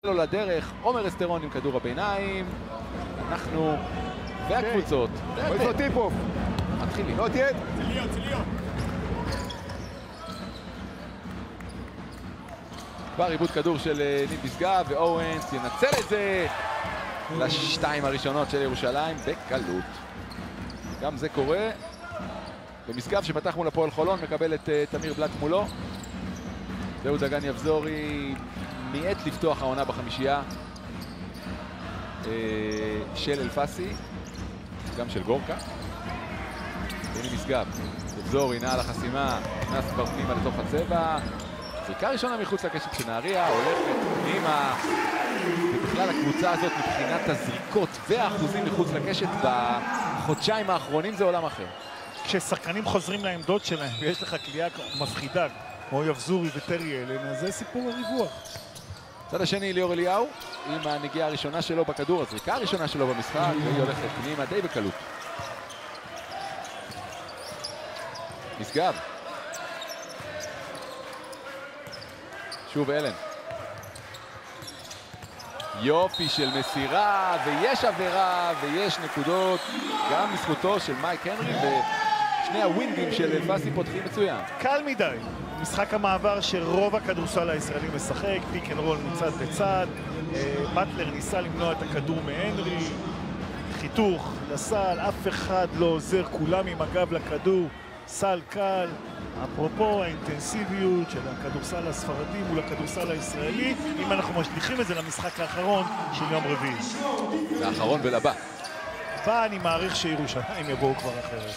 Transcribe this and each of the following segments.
לו לדרך, עומר אסטרון עם כדור הביניים, אנחנו והקבוצות. איפה טיפוף? מתחילים. לא תהיה? צליות. כבר עיבוד כדור של ניב משגב, ואורנס ינצל את זה לשתיים הראשונות של ירושלים בקלות. גם זה קורה. ומשגב שפתח מול הפועל חולון מקבל את תמיר בלט מולו. זהו דגן יבזורי מיעט לפתוח העונה בחמישייה של אלפסי, גם של גורקה. הנה משגב, יבזורי נע על החסימה, נכנס כבר פנימה לתוך הצבע. זריקה ראשונה מחוץ לקשת של נהריה, הולכת פנימה. ובכלל הקבוצה הזאת מבחינת הזריקות והאחוזים מחוץ לקשת בחודשיים האחרונים זה עולם אחר. כששחקנים חוזרים לעמדות שלהם ויש לך קליעה מפחידה כמו יבזורי וטרי אלן, אז זה סיפור הריווח. צד השני ליאור אליהו עם הנגיעה הראשונה שלו בכדור, הזריקה הראשונה שלו במשחק, והיא הולכת פנימה די בקלות. משגב. שוב אלן. יופי של מסירה, ויש עבירה, ויש נקודות, גם לזכותו של מייק הנרי, ושני הווינגים של אלפסי פותחים מצוין. קל מדי. משחק המעבר שרוב הכדורסל הישראלי משחק, פיק אנד רול מצד בצד. באטלר ניסה למנוע את הכדור מהנרי, חיתוך לסל, אף אחד לא עוזר, כולם עם הגב לכדור, סל קל. אפרופו האינטנסיביות של הכדורסל הספרדי מול הכדורסל הישראלי, אם אנחנו משליכים את זה למשחק האחרון של יום רביעי. זה האחרון ולבא. בא אני מעריך שירושלים יבואו כבר אחרת.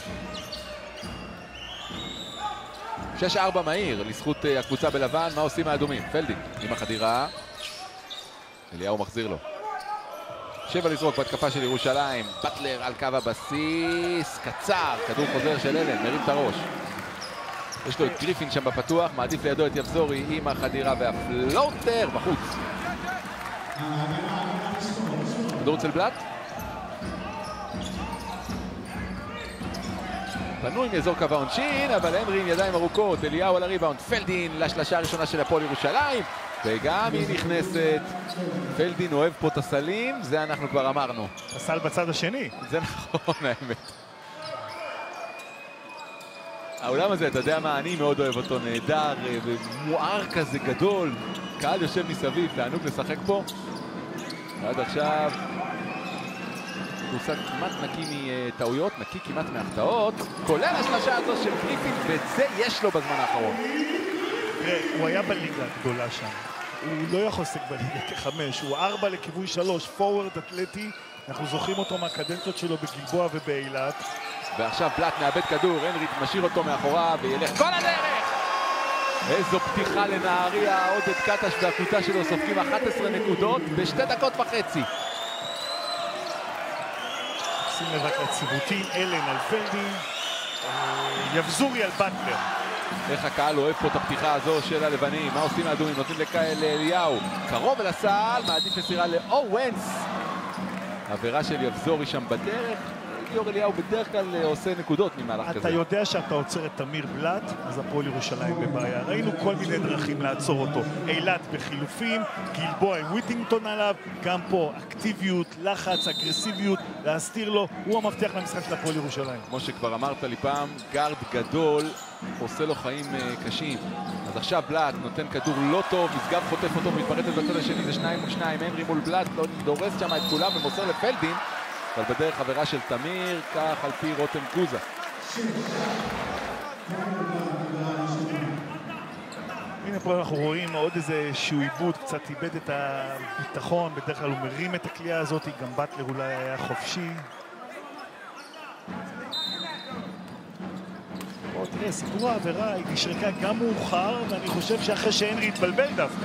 6-4 מהיר לזכות הקבוצה בלבן. מה עושים האדומים? פלדין עם החדירה, אליהו מחזיר לו. 7 לזרוק בהתקפה של ירושלים, באטלר על קו הבסיס, קצר, כדור חוזר של אלן, מרים את הראש. יש לו את גריפין שם בפתוח, מעדיף לידו את יבזורי עם החדירה והפלוטר בחוץ. כדור אצל בלט. פנוי מאזור קו העונשין, אבל הנרי עם ידיים ארוכות, אליהו על הריבאונד, פלדין לשלשה הראשונה של הפועל ירושלים, וגם היא נכנסת. פלדין אוהב פה את הסלים, זה אנחנו כבר אמרנו. הסל בצד השני. זה נכון האמת. העולם הזה, אתה יודע מה, אני מאוד אוהב אותו, נהדר ומואר כזה גדול. קהל יושב מסביב, תענוג לשחק פה. ועד עכשיו קבוצה כמעט נקי מטעויות, נקי כמעט מהחטאות, כולל השלשה הזו של גריפין, ואת זה יש לו בזמן האחרון. תראה, הוא היה בליגה הגדולה שם. הוא לא יכול לשחק בליגה כ5, הוא 4 לכיוון 3, פורוורד אתלטי. אנחנו זוכרים אותו מהקדנציות שלו בגלבוע ובאילת. ועכשיו בלט מאבד כדור, הנרי משאיר אותו מאחוריו וילך כל הדרך! איזו פתיחה לנהריה, עודד קטש והקבוצה שלו סופגים 11 נקודות ב2 דקות וחצי. שים לב רק לציוותים, אלן על פלדין, יבזורי על באטלר. איך הקהל אוהב פה את הפתיחה הזו של הלבנים, מה עושים האדומים? נותנים לאליהו, קרוב אל הסל, מעדיף מסירה לאורנס. עבירה של יבזורי שם בדרך. ליאור אליהו בדרך כלל עושה נקודות ממהלך כזה. אתה יודע שאתה עוצר את תמיר בלט, אז הפועל ירושלים בבעיה. ראינו כל מיני דרכים לעצור אותו. אילת בחילופים, גלבוע עם וויטינגטון עליו, גם פה אקטיביות, לחץ, אגרסיביות, להסתיר לו, הוא המפתח למשחק של הפועל ירושלים. כמו שכבר אמרת לי פעם, גארד גדול עושה לו חיים קשים. אז עכשיו בלט נותן כדור לא טוב, משגב חוטף אותו ומתפרצת בצד השני, זה 2 מול 2, הנרי מול בלט, לא דורס שם את כולם ומוסר לפלדין. אבל בדרך עבירה של תמיר, כך על פי רותם גוזה. הנה פה אנחנו רואים עוד איזשהו עיבוד, קצת איבד את הביטחון, בדרך כלל הוא מרים את הקליעה הזאת, גם באטלר אולי היה חופשי. בואו תראה, סיפור העבירה היא נשרקה גם מאוחר, ואני חושב שאחרי שהנרי התבלבל דווקא.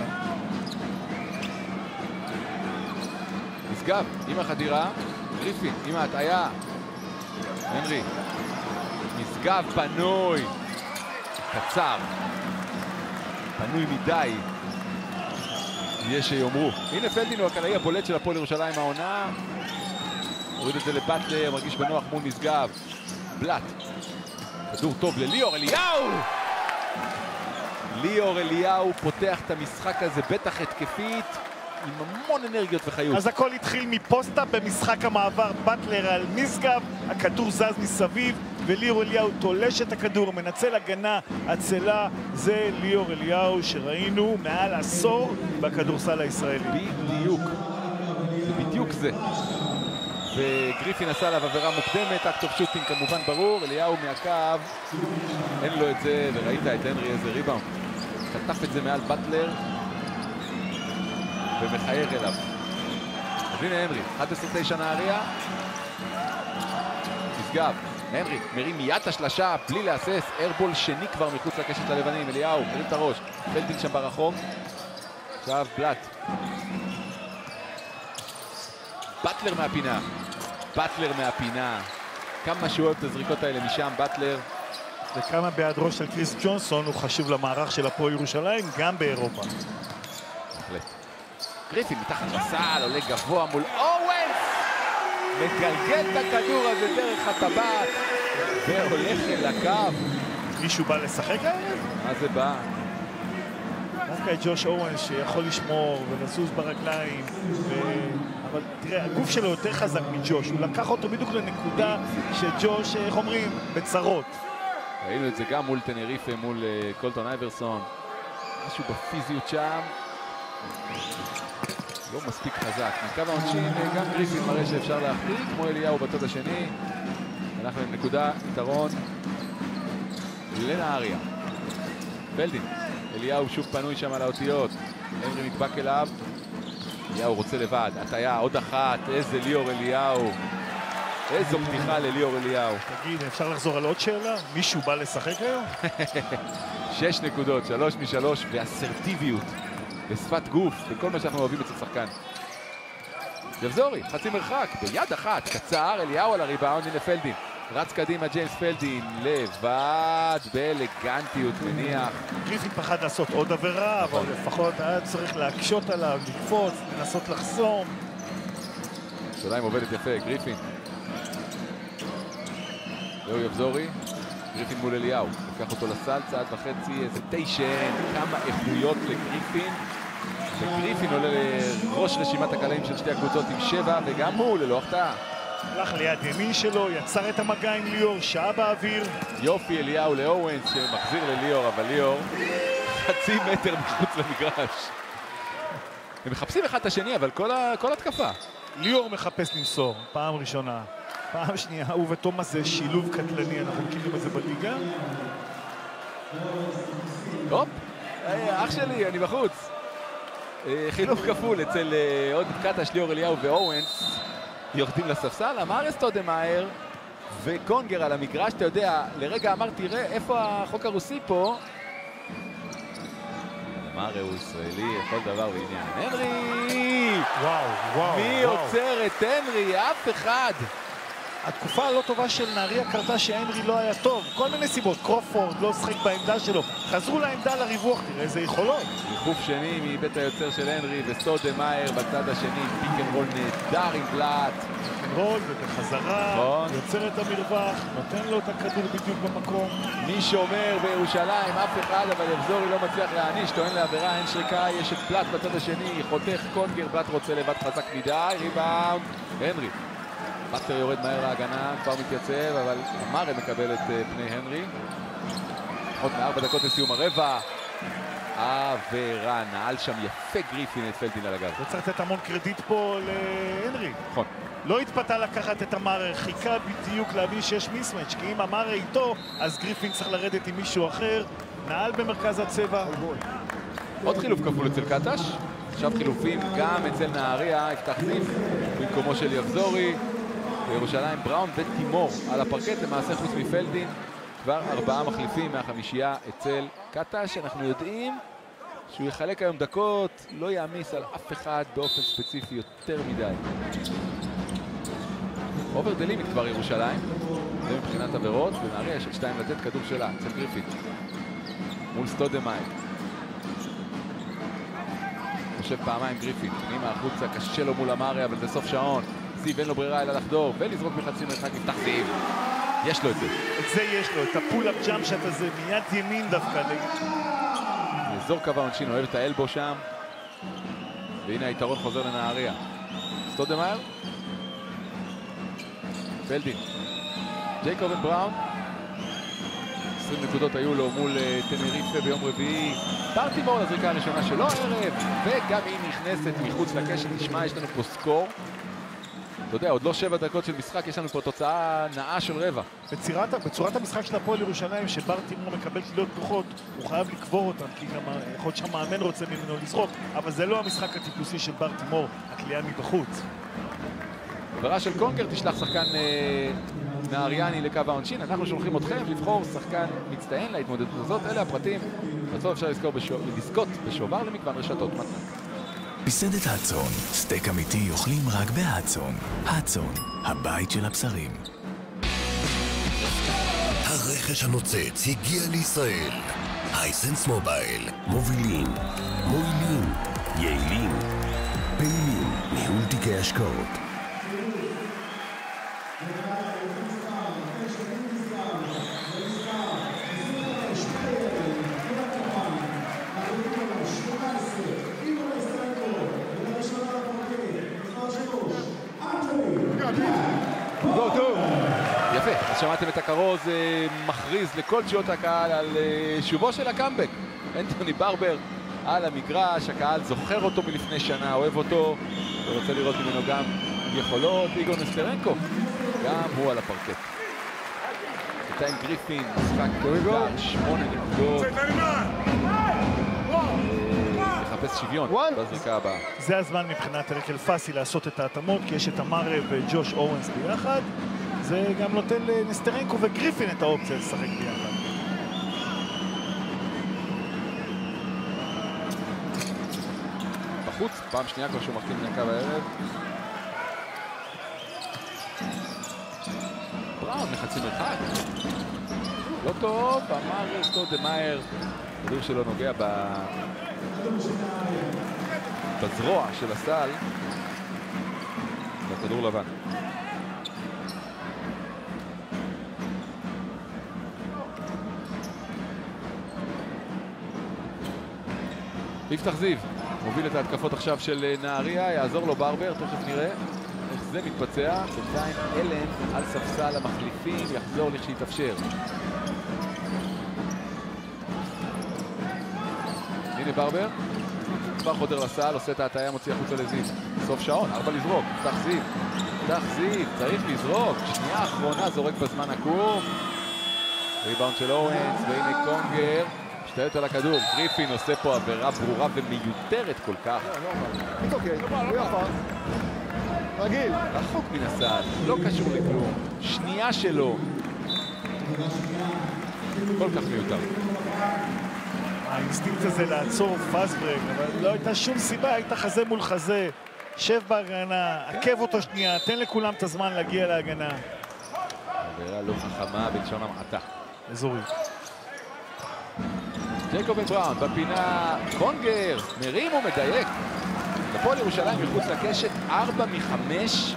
משגב עם החדירה, גריפין עם ההטעיה, הנרי, משגב פנוי, קצר, פנוי מדי, יש שיאמרו. הנה פלדין הוא הקלעי הבולט של הפועל ירושלים העונה, הוריד את זה לבטלר, מרגיש בנוח מול משגב, בלט, כדור טוב לליאור אליהו! ליאור אליהו פותח את המשחק הזה, בטח התקפית, עם המון אנרגיות וחיות. אז הכל התחיל מפוסט-אפ במשחק המעבר, באטלר על משגב, הכדור זז מסביב, וליאור אליהו תולש את הכדור, מנצל הגנה עצלה. זה ליאור אליהו שראינו מעל עשור בכדורסל הישראלי. בדיוק זה. וגריפין עשה עליו עבירה מוקדמת, אקט אוף שוטינג כמובן ברור, אליהו מהקו, אין לו את זה, וראית את הנרי איזה ריבאונד. חטף את זה מעל באטלר, ומחייך אליו. אז הנה הנרי, 11-9 נהריה. משגב, הנרי מרים מיד את השלשה, בלי להסס, איירבול שני כבר מחוץ לקשת הלבנים, אליהו, מרים את הראש, פלדין שם ברחוב. עכשיו בלט. באטלר מהפינה. כמה שהוא אוהב את הזריקות האלה משם, באטלר. וכמה בעד ראש של קריס ג'ונסון הוא חשוב למערך של הפועל ירושלים, גם באירופה. בהחלט. גריפין מתחת לסל, עולה גבוה מול אורנס! מגלגל את הכדור הזה דרך הטבעת, והולך אל הקו. מישהו בא לשחק הערב? מה זה בא? דווקא את ג'וש אורנס שיכול לשמור ולזוז ברגליים, אבל תראה, הגוף שלו יותר חזק מג'וש, הוא לקח אותו בדיוק לנקודה שג'וש, איך אומרים, בצרות. ראינו את זה גם מול טנריפה, מול קולטון אייברסון. משהו בפיזיות שם. לא מספיק חזק. מקו העונשין, גם גריפין מראה שאפשר להחליק, כמו אליהו בצד השני. אנחנו עם נקודה, יתרון לנהריה. פלדין. אליהו שוב פנוי שם על האותיות. הנרי נדבק אליו. אליהו רוצה לבד. הטיה, עוד אחת. איזה ליאור אליהו. איזו פתיחה לליאור אליהו. תגיד, אפשר לחזור על עוד שאלה? מישהו בא לשחק היום? 6 נקודות, 3 מ-3, ואסרטיביות, בשפת גוף, וכל מה שאנחנו אוהבים אצל שחקן. יבזורי, חצי מרחק, ביד אחת, קצר, אליהו על הריבאונד, הנה פלדין. רץ קדימה ג'יימס פלדין, לבד, באלגנטיות מניח. גריפין פחד לעשות עוד עבירה, אבל לפחות היה צריך להקשות עליו, לקפוץ, לנסות לחסום. שוליים עובדת יפה, גריפין. זהו יבזורי, גריפין מול אליהו, לקח אותו לסל, צעד וחצי, איזה 9, כמה איכויות לגריפין. וגריפין עולה לראש רשימת הקלעים של שתי הקבוצות עם 7, וגם הוא ללא החטאה. הלך ליד ימין שלו, יצר את המגע עם ליאור, שעה באוויר. יופי אליהו לאורנס שמחזיר לליאור, אבל ליאור חצי מטר מחוץ למגרש. הם מחפשים אחד את השני, אבל כל התקפה. ליאור מחפש למסור, פעם ראשונה. פעם שנייה, הוא ותומאס זה שילוב קטלני, אנחנו מכירים את זה בליגה. הופ, אח שלי, אני בחוץ. חילוף כפול אצל עוד קטש, ליאור אליהו ואורנס. יורדים לספסל, אמר סטודמאייר וקונגר על המגרש. אתה יודע, לרגע אמרתי, ראה, איפה החוק הרוסי פה? אמר הוא ישראלי, כל דבר בעניין. הנרי! וואו. מי עוצר את הנרי? אף אחד. התקופה הלא טובה של נהריה קרתה שהנרי לא היה טוב. כל מיני סיבות, קרופורד לא שחק בעמדה שלו. חזרו לעמדה לריווח, תראה איזה יכולות. ריחוף שני מבית היוצר של הנרי וסטודמאייר בצד השני, פיקנרול נהדר עם בלט. פיקנרול ובחזרה, יוצר את המרווח, נותן לו את הכדור בדיוק במקום. מי שומר בירושלים, אף אחד, אבל יבזורי לא מצליח להעניש, טוען לעבירה, אין שריקה, יש את בלט בצד השני, חותך קונגר, בלט רוצה לבד חזק מדי, ריבאונד, הנרי. באטלר יורד מהר להגנה, כבר מתייצב, אבל אמרה מקבל את פני הנרי. עוד מ4 דקות לסיום הרבע. עבירה, נעל שם יפה גריפין את פלדין על הגב. וצריך לתת המון קרדיט פה להנרי. נכון. לא התפתה לקחת את אמרה, חיכה בדיוק להבין שיש מיסמץ', כי אם אמרה איתו, אז גריפין צריך לרדת עם מישהו אחר. נעל במרכז הצבע. עוד חילוף כפול אצל קטש. עכשיו חילופים גם אצל נהריה, יפתח זיף במקומו של יבזורי. בירושלים בראון וטימור על הפרקט, למעשה חוץ מפלדין. כבר 4 מחליפים מהחמישייה אצל קטש. אנחנו יודעים שהוא יחלק היום דקות, לא יעמיס על אף אחד באופן ספציפי יותר מדי. אובר דה לימיט כבר ירושלים, זה מבחינת עבירות, ונהריה יש 2 לתת כדור שלה, אצל גריפין. מול סטודמאייר. חושב פעמיים גריפין, פנימה החוצה, קשה לו מול אמריה, אבל זה סוף שעון. זיו אין לו ברירה אלא לחדור, ולזרוק מחצי מרחק, נפתח זיו. יש לו את זה. את זה יש לו, את הפול-אפ ג'אמפ שאתה זה מיד ימין דווקא. אזור קו העונשין, אוהב את האלבו שם. והנה היתרון חוזר לנהריה. סטודמאייר. פלדין. ג'ייקובן בראון. 20 נקודות היו לו מול טנריפה ביום רביעי. ברטימור לזריקה הראשונה שלו הערב, וגם היא נכנסת מחוץ לקשת. נשמע, יש לנו פה סקור. אתה יודע, עוד לא 7 דקות של משחק, יש לנו פה תוצאה נאה של רבע. בצורת המשחק של הפועל ירושלים, שברטימור מקבל קליעות פתוחות, הוא חייב לקבור אותם, כי גם יכול להיות שהמאמן רוצה ממנו לזרוק, אבל זה לא המשחק הטיפוסי של ברטימור, הקליעה מבחוץ. עבירה של קונגר תשלח שחקן נהריאני לקו העונשין. אנחנו שולחים אתכם לבחור שחקן מצטיין להתמודדות הזאת. אלה הפרטים. בסוף אפשר לזכות בשובר למגוון רשתות מתנה. מסעדת הצאן, סטייק אמיתי אוכלים רק בהצאן. הצאן, הבית של הבשרים. הרכש הנוצץ הגיע לישראל. הייסנס מובייל, מובילים, מועילים, יעילים, פעילים, ניהול תיקי השקעות. יפה, אז שמעתם את הכרוז מכריז לכל תשואות הקהל על שובו של הקאמבק. אנטוני ברבר על המגרש, הקהל זוכר אותו מלפני שנה, אוהב אותו ורוצה לראות ממנו גם יכולות. איגור נסטרנקו, גם הוא על הפרקט. בינתיים גריפין, משחק קר, 8 נקודות. לחפש שוויון בזריקה הבאה. זה הזמן מבחינת אריק אלפסי לעשות את ההתאמות, כי יש את אמרה וג'וש אורנס ביחד. זה גם נותן לנסטרנקו וגריפין את האופציה לשחק ביחד. בחוץ, פעם שנייה כבר שהוא מחתים לקו הערב. בראון מחצי מרחק. לא טוב, אמר סטודמאייר. כדור שלו נוגע בזרוע של הסל. בכדור לבן. יפתח זיו מוביל את ההתקפות עכשיו של נהריה, יעזור לו ברבר, תכף נראה איך זה מתבצע. בינתיים אלן על ספסל המחליפים, יחזור לכשיתאפשר. הנה ברבר, כבר חודר לסל, עושה את ההטעיה, מוציא החוצה לזיו. סוף שעון, 4 לזרוק, יפתח זיו, צריך לזרוק, שנייה אחרונה זורק בזמן עקום. ריבאונד של אורנס, והנה קונגר. משתלט על הכדור, גריפין עושה פה עבירה ברורה ומיותרת כל כך. רגיל. רחוק מן הסל, לא קשור לכלום. שנייה שלו. כל כך מיותר. האינסטינקט הזה לעצור פאסט-ברק, אבל לא הייתה שום סיבה, היית חזה מול חזה. שב בהגנה, עקב אותו שנייה, תן לכולם את הזמן להגיע להגנה. עבירה לא חכמה בלשון המעטה. אזורי. ג'ייקובן בראון בפינה, קונגר מרים ומדייק. הפועל ירושלים מחוץ לקשת, 4 מ-5.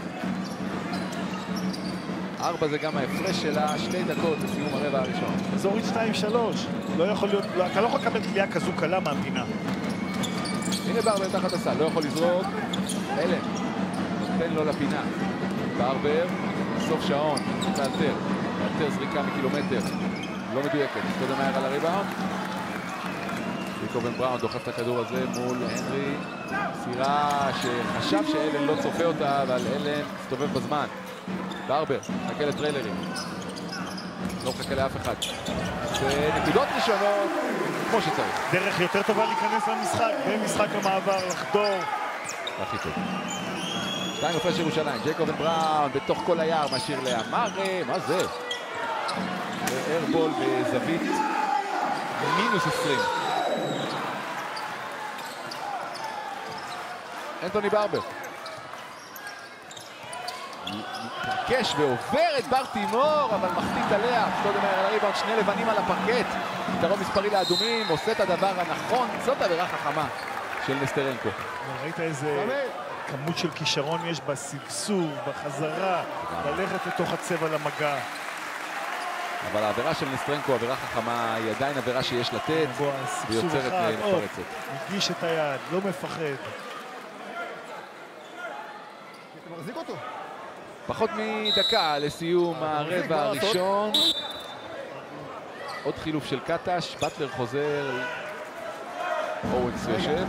4 זה גם ההפרש שלה, 2 דקות לסיום הרבע הראשון. אזורית 2-3. לא יכול להיות, אתה לא יכול לקבל קליעה כזו קלה מהמדינה. הנה ברבר תחת הסל, לא יכול לזרוק. אלן, נותן לו לפינה. ברבר, סוף שעון, מאלתר זריקה מקילומטר. לא מדויקת, סטודמאייר על הריבאונד. ג'ייקובן בראון דוחף את הכדור הזה מול הנרי. סירה שחשב שאלן לא צופה אותה, אבל אלן הסתובב בזמן. ברבר, מחכה לטריילרים. לא מחכה לאף אחד. ונקודות ראשונות, כמו שצריך. דרך יותר טובה להיכנס למשחק, במשחק המעבר, לחדור. הכי טוב. 2 הפרש ירושלים, ג'ייקובן בראון בתוך כל היער, משאיר לאמרה, מה זה? איירבול בזווית מינוס 20. אנטוני ברבר. מתעקש ועובר את ברטימור, אבל מחטיא עליה. סטודמאייר על הריבאונד, 2 לבנים על הפרקט. יתרון מספרי לאדומים, עושה את הדבר הנכון. זאת עבירה חכמה של נסטרנקו. ראית איזה כמות של כישרון יש בסגסור, בחזרה, ללכת לתוך הצבע למגע. אבל העבירה של נסטרנקו, עבירה חכמה, היא עדיין עבירה שיש לתת, ויוצרת מתפרצת. מגיש את היד, לא מפחד. מחזיק אותו. פחות מדקה לסיום הרבע הראשון. עוד חילוף של קטש, בטלר חוזר, אורנס יושב.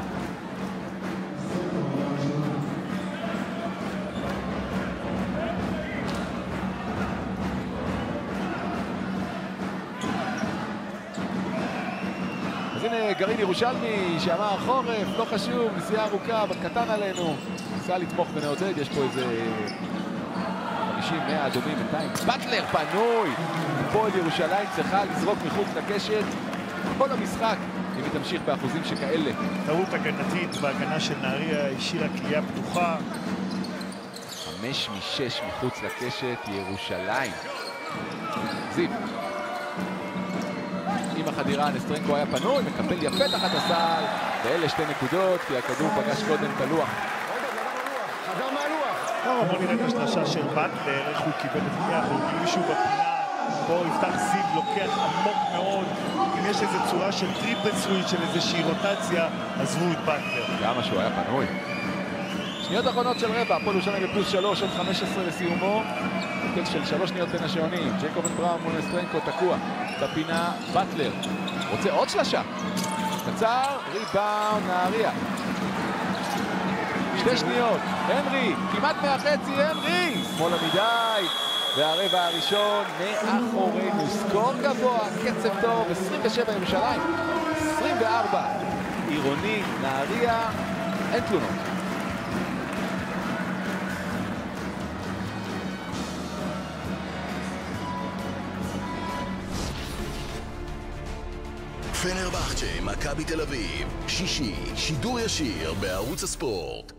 אז הנה גרעין ירושלמי שאמר חורף, לא חשוב, נסיעה ארוכה, קטן עלינו. ניסה לתמוך ונעודד, יש פה איזה 50, 100 אדומים, 200. בטלר פנוי! הפועל ירושלים צריכה לזרוק מחוץ לקשת כל המשחק, אם היא תמשיך באחוזים שכאלה. טעות הגנתית בהגנה של נהריה, השאירה קליעה פתוחה. 5 מ-6 מחוץ לקשת, ירושלים. זיו. עם החדירה, נסטרנקו היה פנוי, מקפל יפה תחת הסל, ואלה 2 נקודות, כי הכדור פגש קודם את הלוח. חזר מהלוח. בואו נראה את השלשה של בטלר, איך הוא קיבל את מאה, הוא מישהו בפינה. פה יפתח זיו לוקח עמוק מאוד. אם יש איזו צורה של טריפל סוויץ' של איזושהי רוטציה, עזבו את בטלר. למה שהוא היה פנוי? שניות אחרונות של רבע, הפועל ירושלים בפלוס 3, עוד 15 לסיומו. הבדל של 3 שניות בין השעונים. ג'ייקובן בראון מול נסטרנקו תקוע בפינה. בטלר רוצה עוד שלשה. קצר, ריבאונד נהריה. 2 שניות, הנרי, כמעט מהחצי, הנרי! שמאלה מדי, והרבע הראשון מאחורינו. סקור גבוה, קצב טוב, 27 ירושלים, 24 עירוני, נהריה, אין תלונות. פנרבחצ'ה, מכבי תל אביב, שישי, שידור ישיר בערוץ הספורט.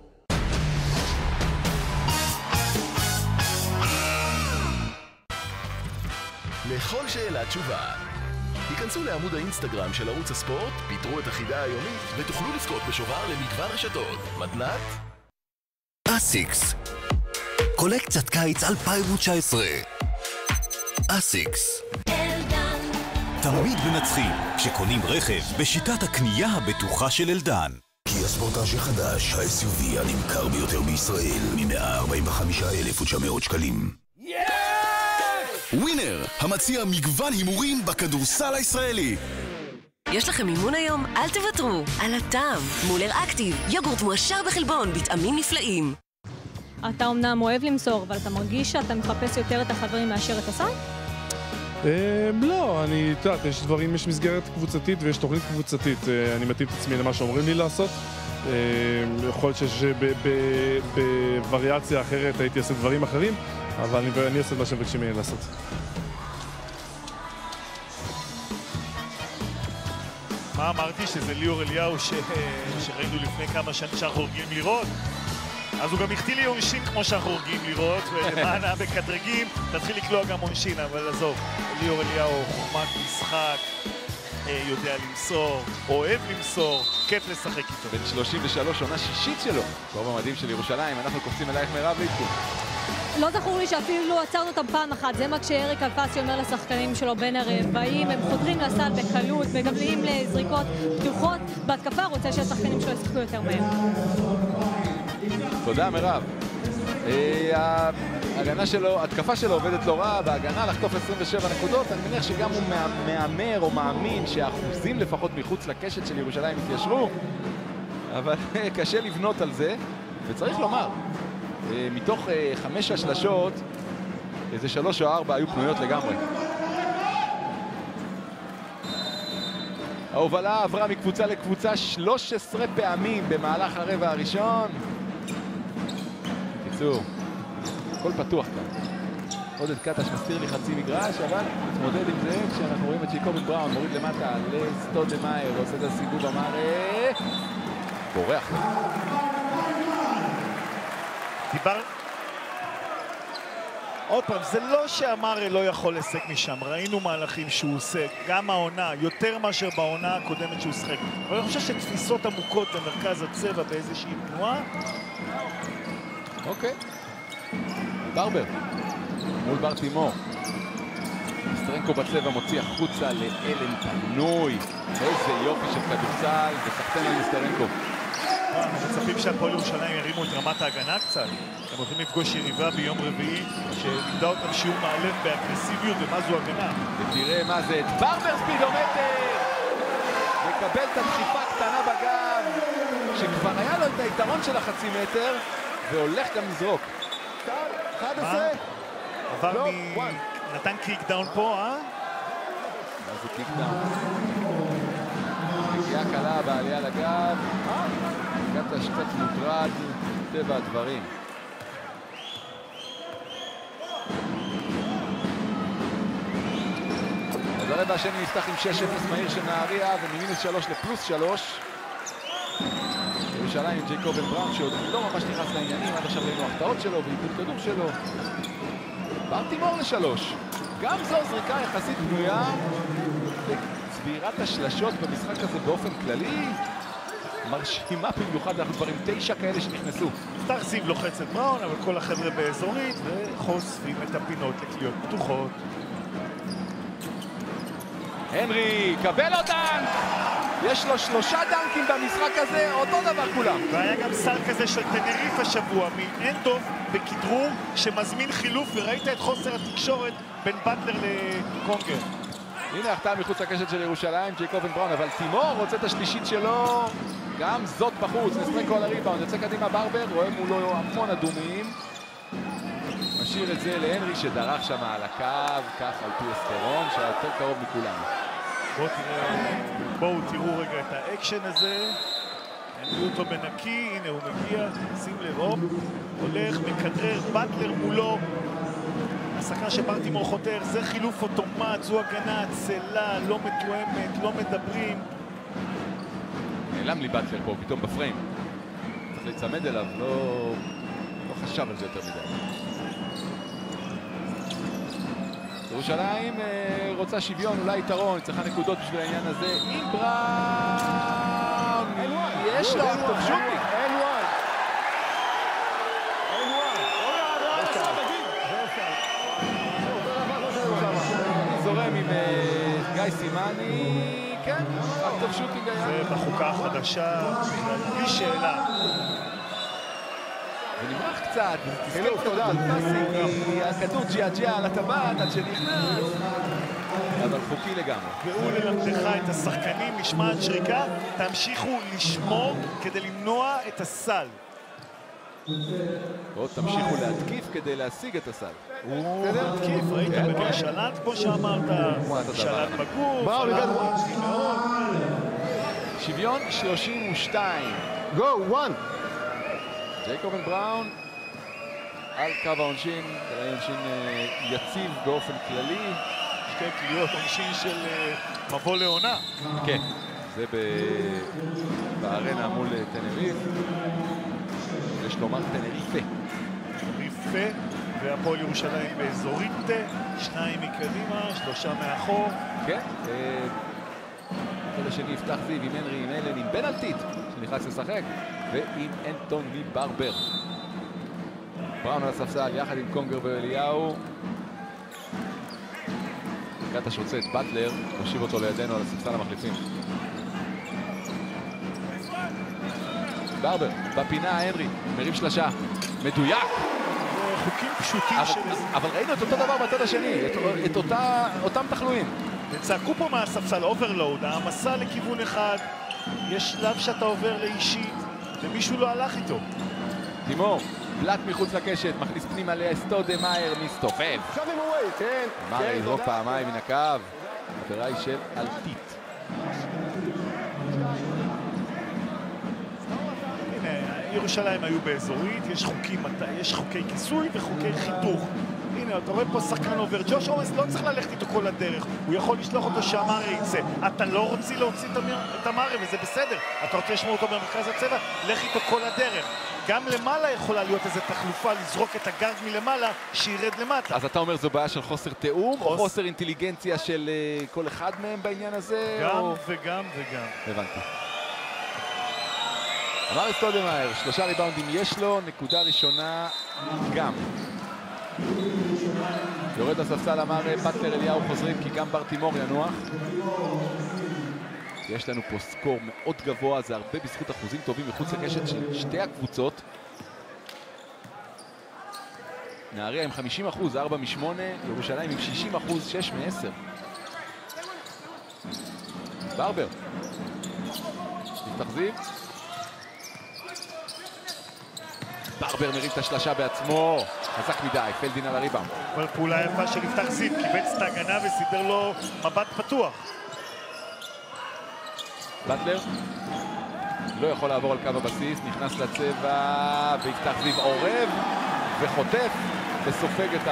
לכל שאלה תשובה. היכנסו לעמוד האינסטגרם של ערוץ הספורט, פיתרו את החידה היומית ותוכלו לזכות בשובר למגוון רשתות. מתנת? אסיקס. קולקציית קיץ 2019. אסיקס. תמיד מנצחים כשקונים רכב בשיטת הקנייה הבטוחה של אלדן. קיה ספורטאז' החדש, ה-SUV הנמכר ביותר בישראל, מ-145,900 שקלים. ווינר, המציע מגוון הימורים בכדורסל הישראלי. יש לכם אימון היום? אל תוותרו. על הטעם. מולר אקטיב, יוגורט מועשר בחלבון, בטעמים נפלאים. אתה אומנם אוהב למסור, אבל אתה מרגיש שאתה מחפש יותר את החברים מאשר את הסל? לא, אני יודעת, יש דברים, יש מסגרת קבוצתית ויש תוכנית קבוצתית. אני מתאים את עצמי למה שאומרים לי לעשות. יכול להיות שבווריאציה אחרת הייתי עושה דברים אחרים, אבל אני עושה מה שמבקשים ממני לעשות. מה אמרתי? שזה ליאור אליהו שראינו לפני כמה שנים שאנחנו רגילים לראות? אז הוא גם הכתיל לי עונשין כמו שאנחנו רגילים לראות, ולמען המקטרגים תתחיל לקלוע גם עונשין, אבל עזוב, ליאור אליהו חוכמת משחק, יודע למסור, אוהב למסור, כיף לשחק איתו. בן 33, עונה שישית שלו, כבר במדים של ירושלים. אנחנו קופצים אלייך מירב ליטקו. לא זכור לי שאפילו לא עצרנו אותם פעם אחת, זה מה כשאריק אלפסי אומר לשחקנים שלו בין הרבעים, הם חודרים לסל בקלות, מגבלים לזריקות פתוחות, בהתקפה רוצה שהשחקנים שלו ישחקו יותר מהר. תודה מירב. ההגנה שלו, התקפה שלו עובדת לא רע, בהגנה לחטוף 27 נקודות. אני מניח שגם הוא מאמר או מאמין שהאחוזים לפחות מחוץ לקשת של ירושלים התיישרו, אבל קשה לבנות על זה, וצריך לומר, מתוך 5 השלשות, איזה 3 או 4 היו פנויות לגמרי. ההובלה עברה מקבוצה לקבוצה 13 פעמים במהלך הרבע הראשון. בקיצור, הכל פתוח כאן. עודד קטש מסתיר לי חצי מגרש, אבל מתמודד עם זה כשאנחנו רואים את ג'ייקובן בראון מוריד למטה לסטודמאייר, עושה את הסיבוב המראה, בורח. עוד פעם, זה לא שאמר לא יכול לשחק משם, ראינו מהלכים שהוא עושה, גם העונה, יותר מאשר בעונה הקודמת שהוא שחק. אבל אני חושב שתפיסות עמוקות במרכז הצבע באיזושהי תנועה. אוקיי. ברבר, מול בר תימור. סטרנקו בצבע מוציא החוצה לאלן פנוי. איזה יופי של כדורסל, וסחטן על סטרנקו. מצפים שהפועל ירושלים ירימו את רמת ההגנה קצת. הם הולכים לפגוש יריבה ביום רביעי שלימדה אותם שיעור מאלף באגרסיביות ומה זו הגנה. ותראה מה זה, את ברבר ספידומטר! מקבל את הדחיפה קטנה בגב, שכבר היה לו את היתרון של החצי מטר, והולך גם לזרוק. 11. עבר נתן קיק דאון פה, מה זה קיק דאון? נגיעה קלה בעלייה לגב. הגעת קצת מוטרד, טבע הדברים. אז הרבע השני נפתח עם 6-0 מהיר של נהריה, וממינוס 3 לפלוס 3. ירושלים עם ג'ייקובן בראון, שעוד לא ממש נכנס לעניינים, עד עכשיו ראינו החטאות שלו ועיבוד כדור שלו. ברטימור ל3. גם זו זריקה יחסית בנויה, וצבירת השלשות במשחק הזה באופן כללי מרשימה במיוחד. אנחנו כבר עם 9 כאלה שנכנסו. סטאר זיו לוחץ את בראון, אבל כל החבר'ה באזורית וחושפים את הפינות לקליות פתוחות. הנרי, קבל לו דנק! יש לו 3 דנקים במשחק הזה, אותו דבר כולם. והיה גם סל כזה של טנריף השבוע מאנדוב בכדרור שמזמין חילוף, וראית את חוסר התקשורת בין באטלר לקונגר. הנה החטאה מחוץ לקשת של ירושלים, ג'ייקובן בראון, אבל תימור רוצה את השלישית שלו, גם זאת בחוץ, נסטרנקו על הריבאונד, יוצא קדימה ברבר, רואה מולו המון אדומים. משאיר את זה להנרי שדרך שם על הקו, כך על פי אסטרון, שהיה יותר קרוב מכולם. בואו תראו רגע את האקשן הזה. הביאו אותו בנקי, הנה הוא מגיע, שים לב, הולך, מכדרר, באטלר מולו. הסכנה שברטימור חותר, זה חילוף אוטומט, זו הגנה עצלה, לא מתואמת, לא מדברים. נעלם לי באטלר פה, פתאום בפריים. צריך להצמד אליו, לא חשב על זה יותר מדי. ירושלים רוצה שוויון, אולי יתרון, צריכה נקודות בשביל העניין הזה. עם בראון, יש לו טוב שוטינג. זורם עם גיא סימני, כן, טוב שוטינג היה. זה בחוקה החדשה, בלי שאלה. ונמרח קצת, חילוף, תודה, כי הכדור ג'יאג'יה על הטבעת עד שנכנס, אבל חוקי לגמרי. והוא ללמדך את השחקנים, משמעת שריקה, תמשיכו לשמור כדי למנוע את הסל. ועוד תמשיכו להתקיף כדי להשיג את הסל. הוא להתקיף, ראית בגלל שלט, כמו שאמרת, שלט בגוף, שוויון 32. גו, 1. ג'ייקובן בראון על קו העונשין, עונשין יציב באופן כללי. שתי קליות עונשין של מבוא לעונה. כן, זה בארנה מול טנריף. יש לומר טנריפה. טנריפה, והפועל ירושלים באזורית, 2 מקדימה, 3 מאחור. כן, הצד השני יפתח זיו עם הנרי, עם אלן, עם בנלטית שנכנס לשחק, ועם אנטוני ברבר. בראון על הספסל יחד עם קונגר ואליהו. קטש רוצה את באטלר, מושיב אותו לידינו על הספסל המחליפים. ברבר, בפינה הנרי, מרים שלשה, מדויק. חוקים פשוטים של... אבל ראינו את אותו דבר בצד השני, את אותם תחלואים. וצעקו פה מהספסל אוברלואוד, העמסה לכיוון אחד, יש שלב שאתה עובר לאישית, ומישהו לא הלך איתו. תימור, פלט מחוץ לקשת, מכניס פנימה לסטודמאייר, מסתופף. עכשיו עם הווי, כן. מאייר יזרוק פעמיים מן הקו, עבירה היא של אלטית. הנה, ירושלים היו באזורית, יש חוקי כיסוי וחוקי חיתוך. הנה, אתה רואה פה שחקן עובר, ג'וש אורנס לא צריך ללכת איתו כל הדרך, הוא יכול לשלוח אותו שהמארה יצא. אתה לא רוצה להוציא את המארה, וזה בסדר. אתה רוצה לשמור אותו במרכז הצבע, לך איתו כל הדרך. גם למעלה יכולה להיות איזו תחלופה, לזרוק את הגארד מלמעלה, שירד למטה. אז אתה אומר זו בעיה של חוסר תיאום, או חוסר אינטליגנציה של כל אחד מהם בעניין הזה? גם וגם וגם. הבנתי. אמר סטודמאייר, 3 ריבאונדים יש לו, נקודה ראשונה גם. יורד לספסל, אמר באטלר אליהו חוזרים כי גם ברטימור ינוח. יש לנו פה סקור מאוד גבוה, זה הרבה בזכות אחוזים טובים מחוץ לקשת של שתי הקבוצות. נהריה עם 50%, 4 מ-8, ירושלים עם 60%, 6 מ-10. ברבר. יפתח זיו. ברבר מרים את השלשה בעצמו. חזק מדי, פלדין על הריבאונד. אבל פעולה יפה של יפתח זיו, קיבץ את ההגנה וסידר לו מבט פתוח. בטלר לא יכול לעבור על קו הבסיס, נכנס לצבע, ויפתח זיו עורב וחוטף וסופג את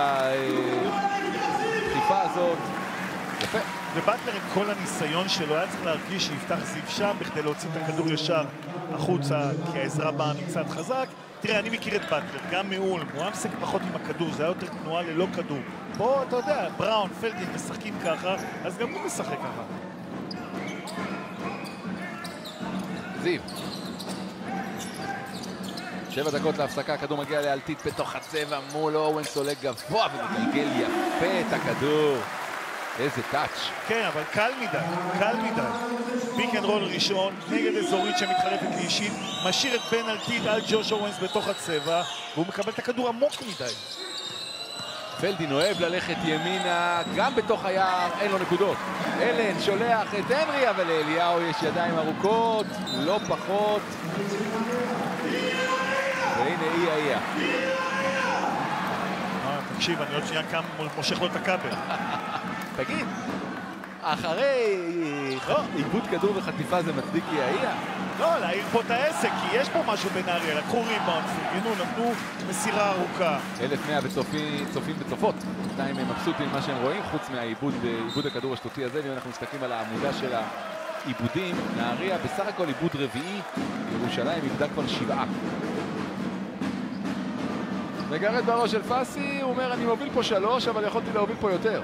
הדחיפה הזאת. יפה. ובטלר עם כל הניסיון שלו היה צריך להרגיש שיפתח זיו שם בכדי להוציא את הכדור ישר החוצה, כי העזרה באה מצד חזק. תראה, אני מכיר את בטלר, גם מאולם, הוא היה משחק פחות עם הכדור, זה היה יותר תנועה ללא כדור. פה, אתה יודע, בראון, פלדין משחקים ככה, אז גם הוא משחק ככה. זיו. 7 דקות להפסקה, הכדור מגיע לאלטית בתוך הצבע מול אורנס, עולה גבוה ומגלגל יפה את הכדור. איזה טאץ'. כן, אבל קל מדי, קל מדי. פיק אנד רול ראשון, נגד אזורית שמתחלפת לאישית, משאיר את בן אלטית על ג'וש אורנס בתוך הצבע, והוא מקבל את הכדור עמוק מדי. פלדין אוהב ללכת ימינה, גם בתוך היער, אין לו נקודות. אלן שולח את הנרי, אבל לאליהו יש ידיים ארוכות, לא פחות. והנה אי. תקשיב, אני עוד שנייה קם מושך לו את הכבל. תגיד, אחרי איבוד כדור וחטיפה זה מצדיק אי. לא, להעיר פה את העסק, כי יש פה משהו בנהריה, לקחו ריבאונד, נתנו מסירה ארוכה. 1,100 צופים וצופות. בינתיים הם מבסוטים ממה שהם רואים, חוץ מהעיבוד הכדור השטותי הזה, ואם אנחנו מסתכלים על העמודה של העיבודים, נהריה בסך הכל עיבוד רביעי, ירושלים איבדה כבר 7. מגרד בראש של פסי, הוא אומר אני מוביל פה 3, אבל יכולתי להוביל פה יותר.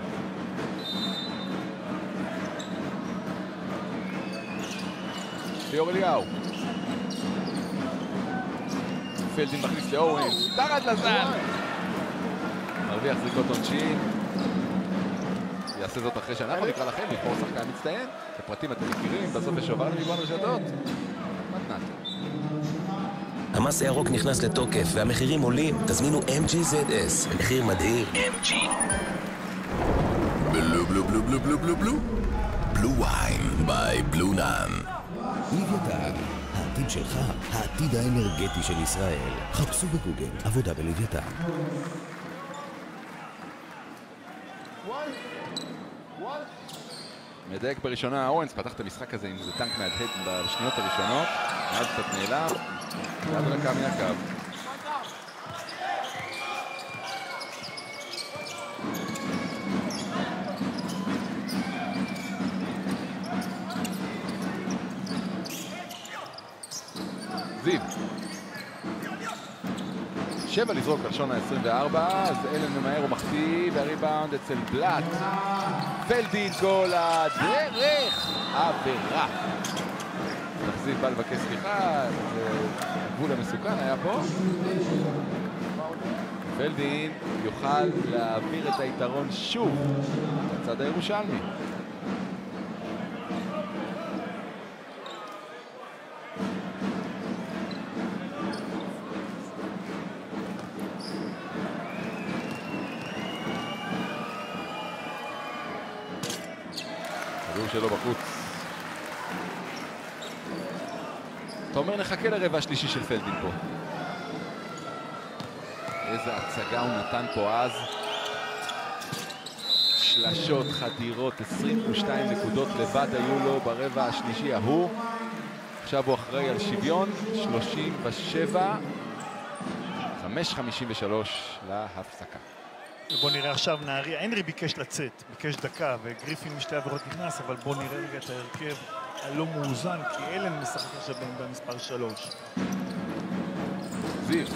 ליאור אליהו. פלדין מכניס לאורנס, תחת לזן. מרוויח זריקות עונשין. יעשה זאת אחרי שאנחנו נקרא לכם, לבחור שחקן מצטיין. את הפרטים אתם מכירים, בסוף יש שובר למגוון רשתות. מתנת. המס הירוק נכנס לתוקף והמחירים עולים, תזמינו MGZS, במחיר מדהים. MG. בלו בלו בלו בלו בלו בלו בלו בלו ויין ביי בלו נאן. לוויתן, העתיד שלך, העתיד האנרגטי של ישראל. חפשו בגוגל עבודה בלוויתן. מדייק בראשונה, אורנס פתח את המשחק הזה עם איזה טנק מהדהד בשניות הראשונות, מאז קצת נעלם, ועד רקע מן הקו. זיו 7 לזרוק על שון ה-24, אז אלן ממהר ומחטיא, והריבאונד אצל בלאט. פלדין כל הדרך, עבירה. תחזיב בא לבקש סליחה, הגבול המסוכן היה פה. פלדין יוכל להעביר את היתרון שוב לצד הירושלמי. שלו בחוץ. אתה אומר נחכה לרבע השלישי של פלדין פה. איזה הצגה הוא נתן פה אז. שלשות, חדירות, 22 נקודות לבד היו לו ברבע השלישי ההוא. עכשיו הוא אחראי על שוויון, 37, 5:53 להפסקה. בוא נראה עכשיו נהריה, הנרי ביקש לצאת, ביקש דקה, וגריפין משתי עבירות נכנס, אבל בוא נראה רגע את ההרכב הלא מאוזן, כי אלן משחק עכשיו במספר 3. זיו.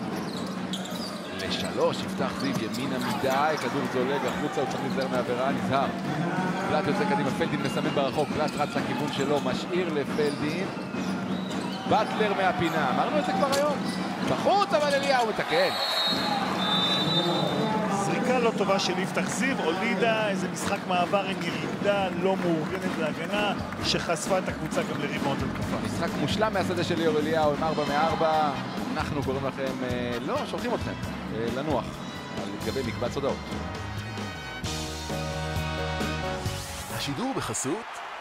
ל3, יפתח זיו ימינה מדי, כדור זולג החוצה, הוא צריך להיזהר מעבירה, נזהר. בלאט יוצא קדימה, פלדין מסמן ברחוק, בלאט רץ לכיוון שלו, משאיר לפלדין. בטלר מהפינה, אמרנו את זה כבר היום. בחוץ, אבל אליהו מתקן. הרפתקה לא טובה של יפתח זיו, הולידה איזה משחק מעבר עם ירידה לא מאורגנת להגנה, שחשפה את הקבוצה גם לריבאונד התקפה. משחק מושלם מהשדה של ליאור אליהו עם 4 מ-4. אנחנו קוראים לכם, שולחים אתכם לנוח על גבי מקבץ הודעות. השידור בחסות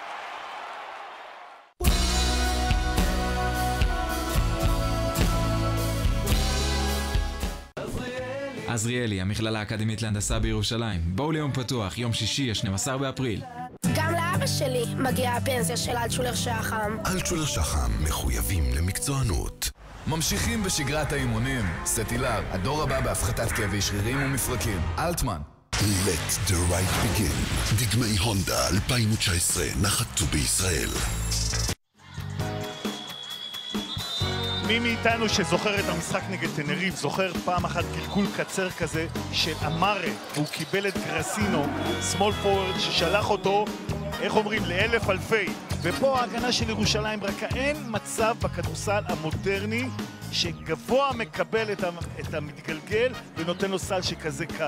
עזריאלי, המכללה האקדמית להנדסה בירושלים. בואו ליום פתוח, יום שישי, 12 באפריל. גם לאבא שלי מגיעה הפנסיה של אלטשולר שחם. אלטשולר שחם, מחויבים למקצוענות. ממשיכים בשגרת האימונים. סטילר, הדור הבא בהפחתת כאבי שרירים ומפרקים. אלטמן. Let the right begin. דגמי הונדה 2019 נחתו בישראל. מי מאיתנו שזוכר את המשחק נגד תנריף, זוכר פעם אחת גלגול קצר כזה של אמרה, והוא קיבל את גרסינו, סמול פורוורד, ששלח אותו, איך אומרים, לאלף אלפי. ופה ההגנה של ירושלים ברקה, אין מצב בכדורסל המודרני שגבוה מקבל את המתגלגל ונותן לו סל שכזה קל.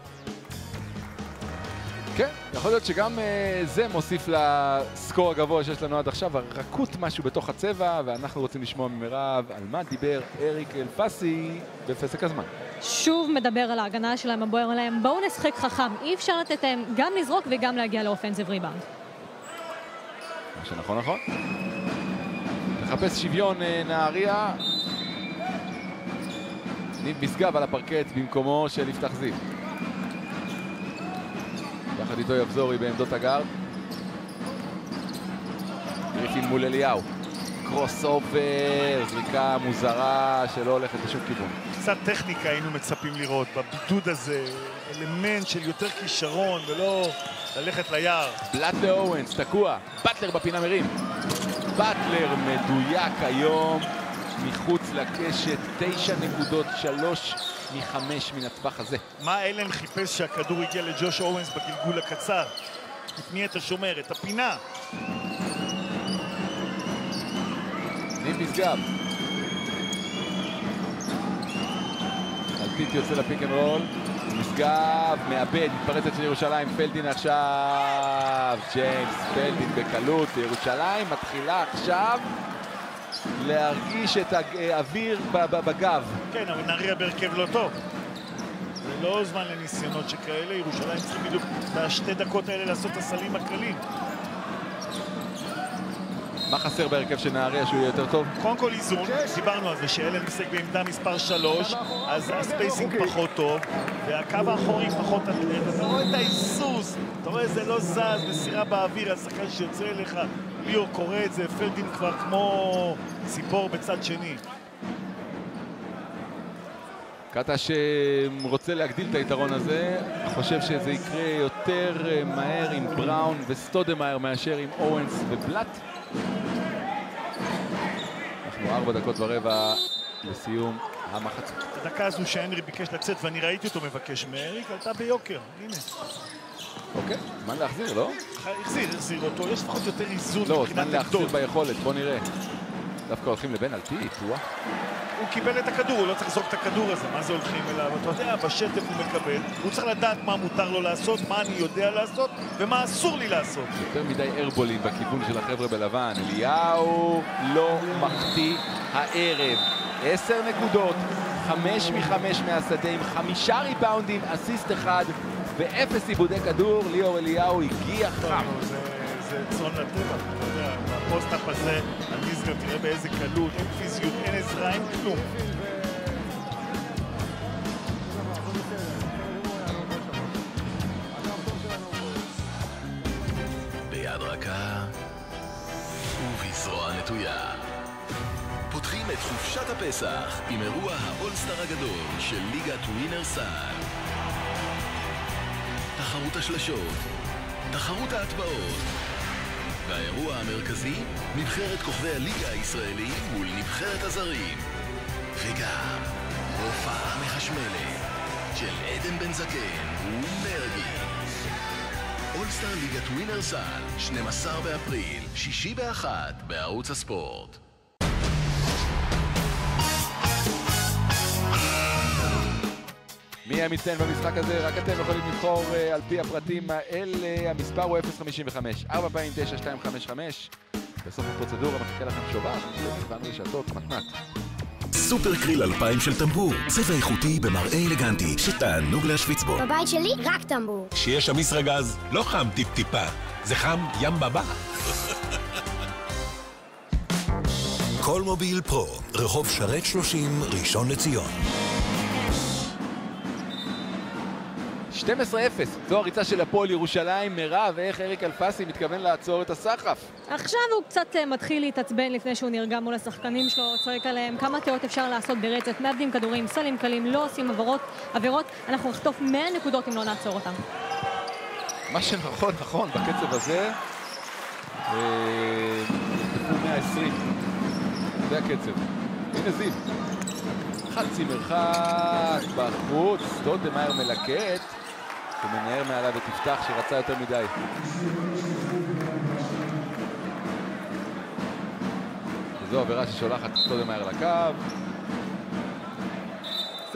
כן, יכול להיות שגם זה מוסיף לסקור הגבוה שיש לנו עד עכשיו, הרקות משהו בתוך הצבע, ואנחנו רוצים לשמוע ממרב על מה דיבר אריק אלפסי בפסק הזמן. שוב מדבר על ההגנה שלהם, הבוער עליהם, בואו נשחק חכם, אי אפשר לתת להם גם לזרוק וגם להגיע לאופנסיב ריבאונד. מה שנכון, נכון. לחפש שוויון נהריה. ניב משגב על הפרקט במקומו של יפתח זיו. יחד איתו יבזורי בעמדות הגארד. גריפין מול אליהו. קרוס אובר, זריקה מוזרה שלא הולכת בשום כיוון. קצת טכניקה היינו מצפים לראות בבידוד הזה, אלמנט של יותר כישרון ולא ללכת ליער. בלט לאורנס, תקוע, בטלר בפינה מרים. בטלר מדויק היום, מחוץ לקשת, 9.3 מ-5 מן הטווח הזה. מה אלן חיפש שהכדור הגיע לג'וש אורנס בגלגול הקצר? את מי אתה שומר? את הפינה. ניב משגב. אלפית יוצא לפיק אנד רול. משגב מאבד, מתפרצת של ירושלים. פלדין עכשיו. ג'יימס פלדין בקלות. ירושלים מתחילה עכשיו להרגיש את האוויר בגב. כן, אבל נהריה בהרכב לא טוב. זה לא זמן לניסיונות שכאלה. ירושלים צריכים בדיוק בשתי דקות האלה לעשות את הסלים הקלים. מה חסר בהרכב של נהריה שהוא יהיה יותר טוב? קודם כל איזון, דיברנו על זה שאלן משחק בעמדה מספר 3, אז הספייסינג פחות טוב, והקו האחורי פחות עדלת. אתה רואה את ההיסוס, אתה רואה זה לא זז, מסירה באוויר, השחקן שיוצא אליך, ליאור קורא את זה, פלדין כבר כמו ציפור בצד שני. קטע שרוצה להגדיל את היתרון הזה, חושב שזה יקרה יותר מהר עם בראון וסטודמאייר מאשר עם אורנס ובלט. אנחנו 4 דקות ורבע לסיום המחצית. הדקה הזו שהנרי ביקש לצאת ואני ראיתי אותו מבקש מאריק, עלתה ביוקר, הנה. אוקיי, זמן להחזיר, לא? החזיר אותו, יש לפחות יותר איזון לא, מבחינת זמן להחזיר ביכולת, בוא נראה. דווקא הולכים לבן אלפית, הוא קיבל את הכדור, הוא לא צריך לזרוק את הכדור הזה, מה זה הולכים אליו? אתה יודע, בשטף הוא מקבל, הוא צריך לדעת מה מותר לו לעשות, מה אני יודע לעשות ומה אסור לי לעשות. יותר מדי ארבולים בכיוון של החבר'ה בלבן. אליהו לא מחטיא הערב. 10 נקודות, 5 מ-5 מהשדה עם 5 ריבאונדים, אסיסט 1 ו0 עיבודי כדור. ליאור אליהו הגיע חם. זה צאן לטבע, אתה יודע, בפוסט-אפ הזה, הניסגר תראה באיזה קלות, אין פיזיות, אין עזרה, אין כלום. ביד רכה ובזרוע נטויה. פותחים את חופשת הפסח עם אירוע האולסטאר הגדול של ליגת ווינרסל. תחרות השלשות, תחרות ההטבעות, והאירוע המרכזי, נבחרת כוכבי הליגה הישראלית מול נבחרת הזרים. וגם הופעה מחשמלת של עדן בן זקן ומרגי. אולסטאר ליגת ווינרסל, 12 באפריל, 6 ב-1 בערוץ הספורט. מי המצטיין במשחק הזה? רק אתם יכולים לבחור על פי הפרטים האלה. המספר הוא 055, 4 פעמים 9255. בסוף הפרוצדורה מחכה לכם שובר, רשתות, מתנת. סופר קריל 2000 של טמבור, צבע איכותי במראה אלגנטי, שתענוג להשוויץ בו. בבית שלי רק טמבור. שיש שם ישרגז, לא חם טיפ-טיפה, זה חם ים בבא. כל מוביל פרו, רחוב שרת 30, ראשון לציון. 12-0, זו הריצה של הפועל ירושלים. מירב, איך אריק אלפסי מתכוון לעצור את הסחף? עכשיו הוא קצת מתחיל להתעצבן לפני שהוא נרגע מול השחקנים שלו, צועק עליהם כמה תיאות אפשר לעשות ברצף, מאבדים כדורים, סלים קלים, לא עושים עבירות, אנחנו נחטוף 100 נקודות אם לא נעצור אותם. מה שנכון, נכון, בקצב הזה, 120, זה הקצב. הנה זיו, חצי מרחק בחוץ, סטודמאייר מלקט, ומנער מעליו ותפתח שרצה יותר מדי. וזו עבירה ששולחת סטודמאייר לקו. סתם.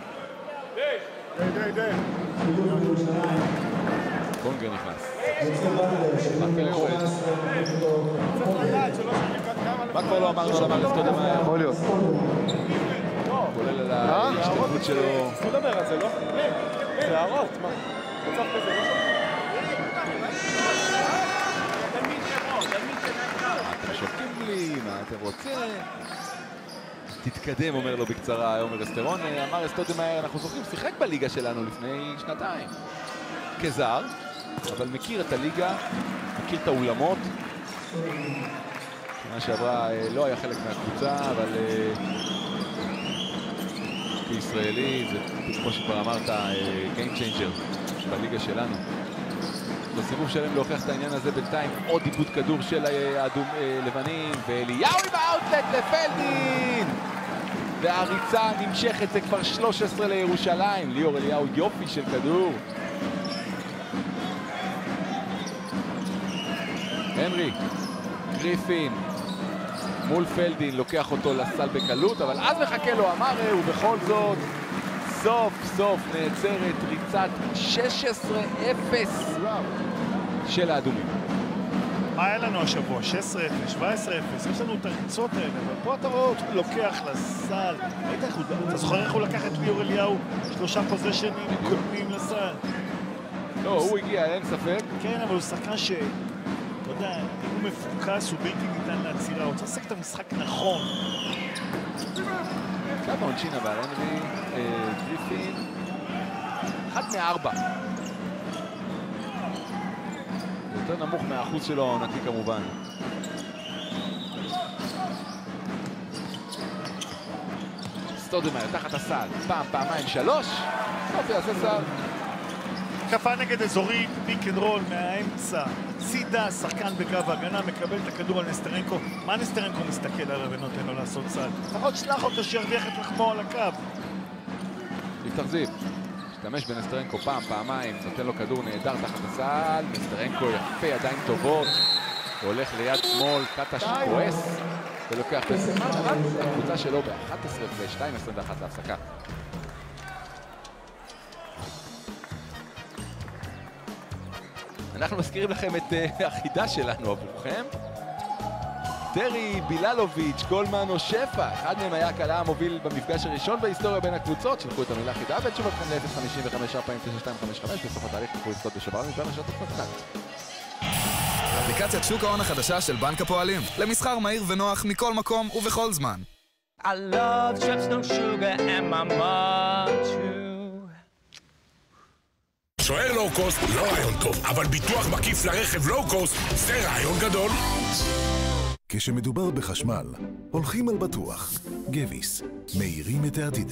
די. קונגר נכנס. מה כבר לא אמרנו על המארץ סטודמאייר? יכול להיות. כולל על ההשתתפות שלו. סטודמאייר הזה, לא? זה הערות, מה? מצב כזה, לא אתם שופטים לי, מה אתם רוצים? תתקדם, אומר לו בקצרה עומר אסטרון. אמר סטודמאייר, אנחנו זוכרים, שיחק בליגה שלנו לפני שנתיים. כזר, אבל מכיר את הליגה, מכיר את האולמות. שנה שעברה לא היה חלק מהקבוצה, אבל כישראלי זה, כמו שכבר אמרת, Game Changer בליגה שלנו. בסיבוב שלהם להוכיח את העניין הזה בינתיים, עוד איבוד כדור של לבנים, ואליהו עם האוטלט לפלדין! והריצה נמשכת, זה כבר 13 לירושלים. ליאור אליהו יופי של כדור. הנרי, גריפין, מול פלדין, לוקח אותו לסל בקלות, אבל אז מחכה לו אמרה, ובכל זאת, סוף סוף נעצרת ריצת 16-0 של האדומים. מה היה לנו השבוע? 16-0, 17-0, יש לנו את הריצות האלה, ופה אתה רואה אותו לוקח לסל. אתה זוכר איך הוא לקח את ליאור אליהו 3 פוזיישנים קודמים לסל? לא, הוא הגיע, אין ספק. כן, אבל הוא שחקן ש... אתה יודע, הוא מפוקס, הוא בלתי ניתן לעצירה, הוא רוצה לשחק את המשחק נכון. כמה עונשין אבל, הנרי, גריפין, 1 מ-4. יותר נמוך מהאחוז שלו העונתי כמובן. סטודמאייר תחת הסל, פעם, פעמיים, 3. טוב, יעשה סל. התקפה נגד אזורית, פיק אנד רול מהאמצע. צידה, שחקן בקו ההגנה, מקבל את הכדור על נסטרנקו. מה נסטרנקו מסתכל עליו ונותן לו לעשות סל? לפחות שלח אותו שירוויח את לחמו על הקו. יפתח זיו. משתמש בנסטרנקו פעם, פעמיים, נותן לו כדור נהדר תחת הסל. נסטרנקו יפה, ידיים טובות. הולך ליד שמאל, קטש כועס. ולוקח בסימן, רק הקבוצה שלו ב-11 ו-2:21 להפסקה. אנחנו מזכירים לכם את החידה שלנו עבורכם. טרי, ביללוביץ', קולמן או שפע. אחד מהם היה הקלה המוביל במפגש הראשון בהיסטוריה בין הקבוצות. שלחו את המילה חידה ותשובתכם ל-055-429-255. בסוף התהליך תוכלו לזכות בשובר מבין רשתות מתנת. אפליקציית שוק ההון החדשה של בנק הפועלים. למסחר מהיר ונוח מכל מקום ובכל זמן. I love chips, no sugar and my mom too. שוער לואו-קוסט לא רעיון טוב, אבל ביטוח מקיף לרכב לואו-קוסט זה רעיון גדול. כשמדובר בחשמל, הולכים על בטוח. גביס, מאירים את העתיד.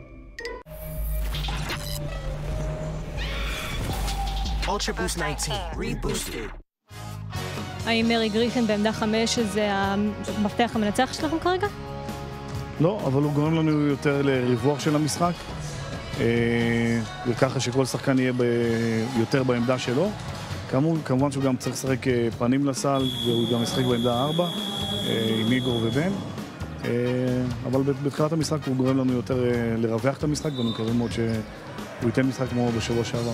Ultra Boost 19, reboosted. האם מרי גריפין בעמדה 5 זה המפתח המנצח שלכם כרגע? לא, אבל הוא גורם לנו יותר לריווח של המשחק. וככה שכל שחקן יהיה יותר בעמדה שלו. כמובן שהוא גם צריך לשחק פנים לסל, והוא גם משחק בעמדה 4 עם איגור ובן. אבל בתחילת המשחק הוא גורם לנו יותר לרווח את המשחק, ואני מקווה מאוד שהוא ייתן משחק כמו בשבוע שעבר.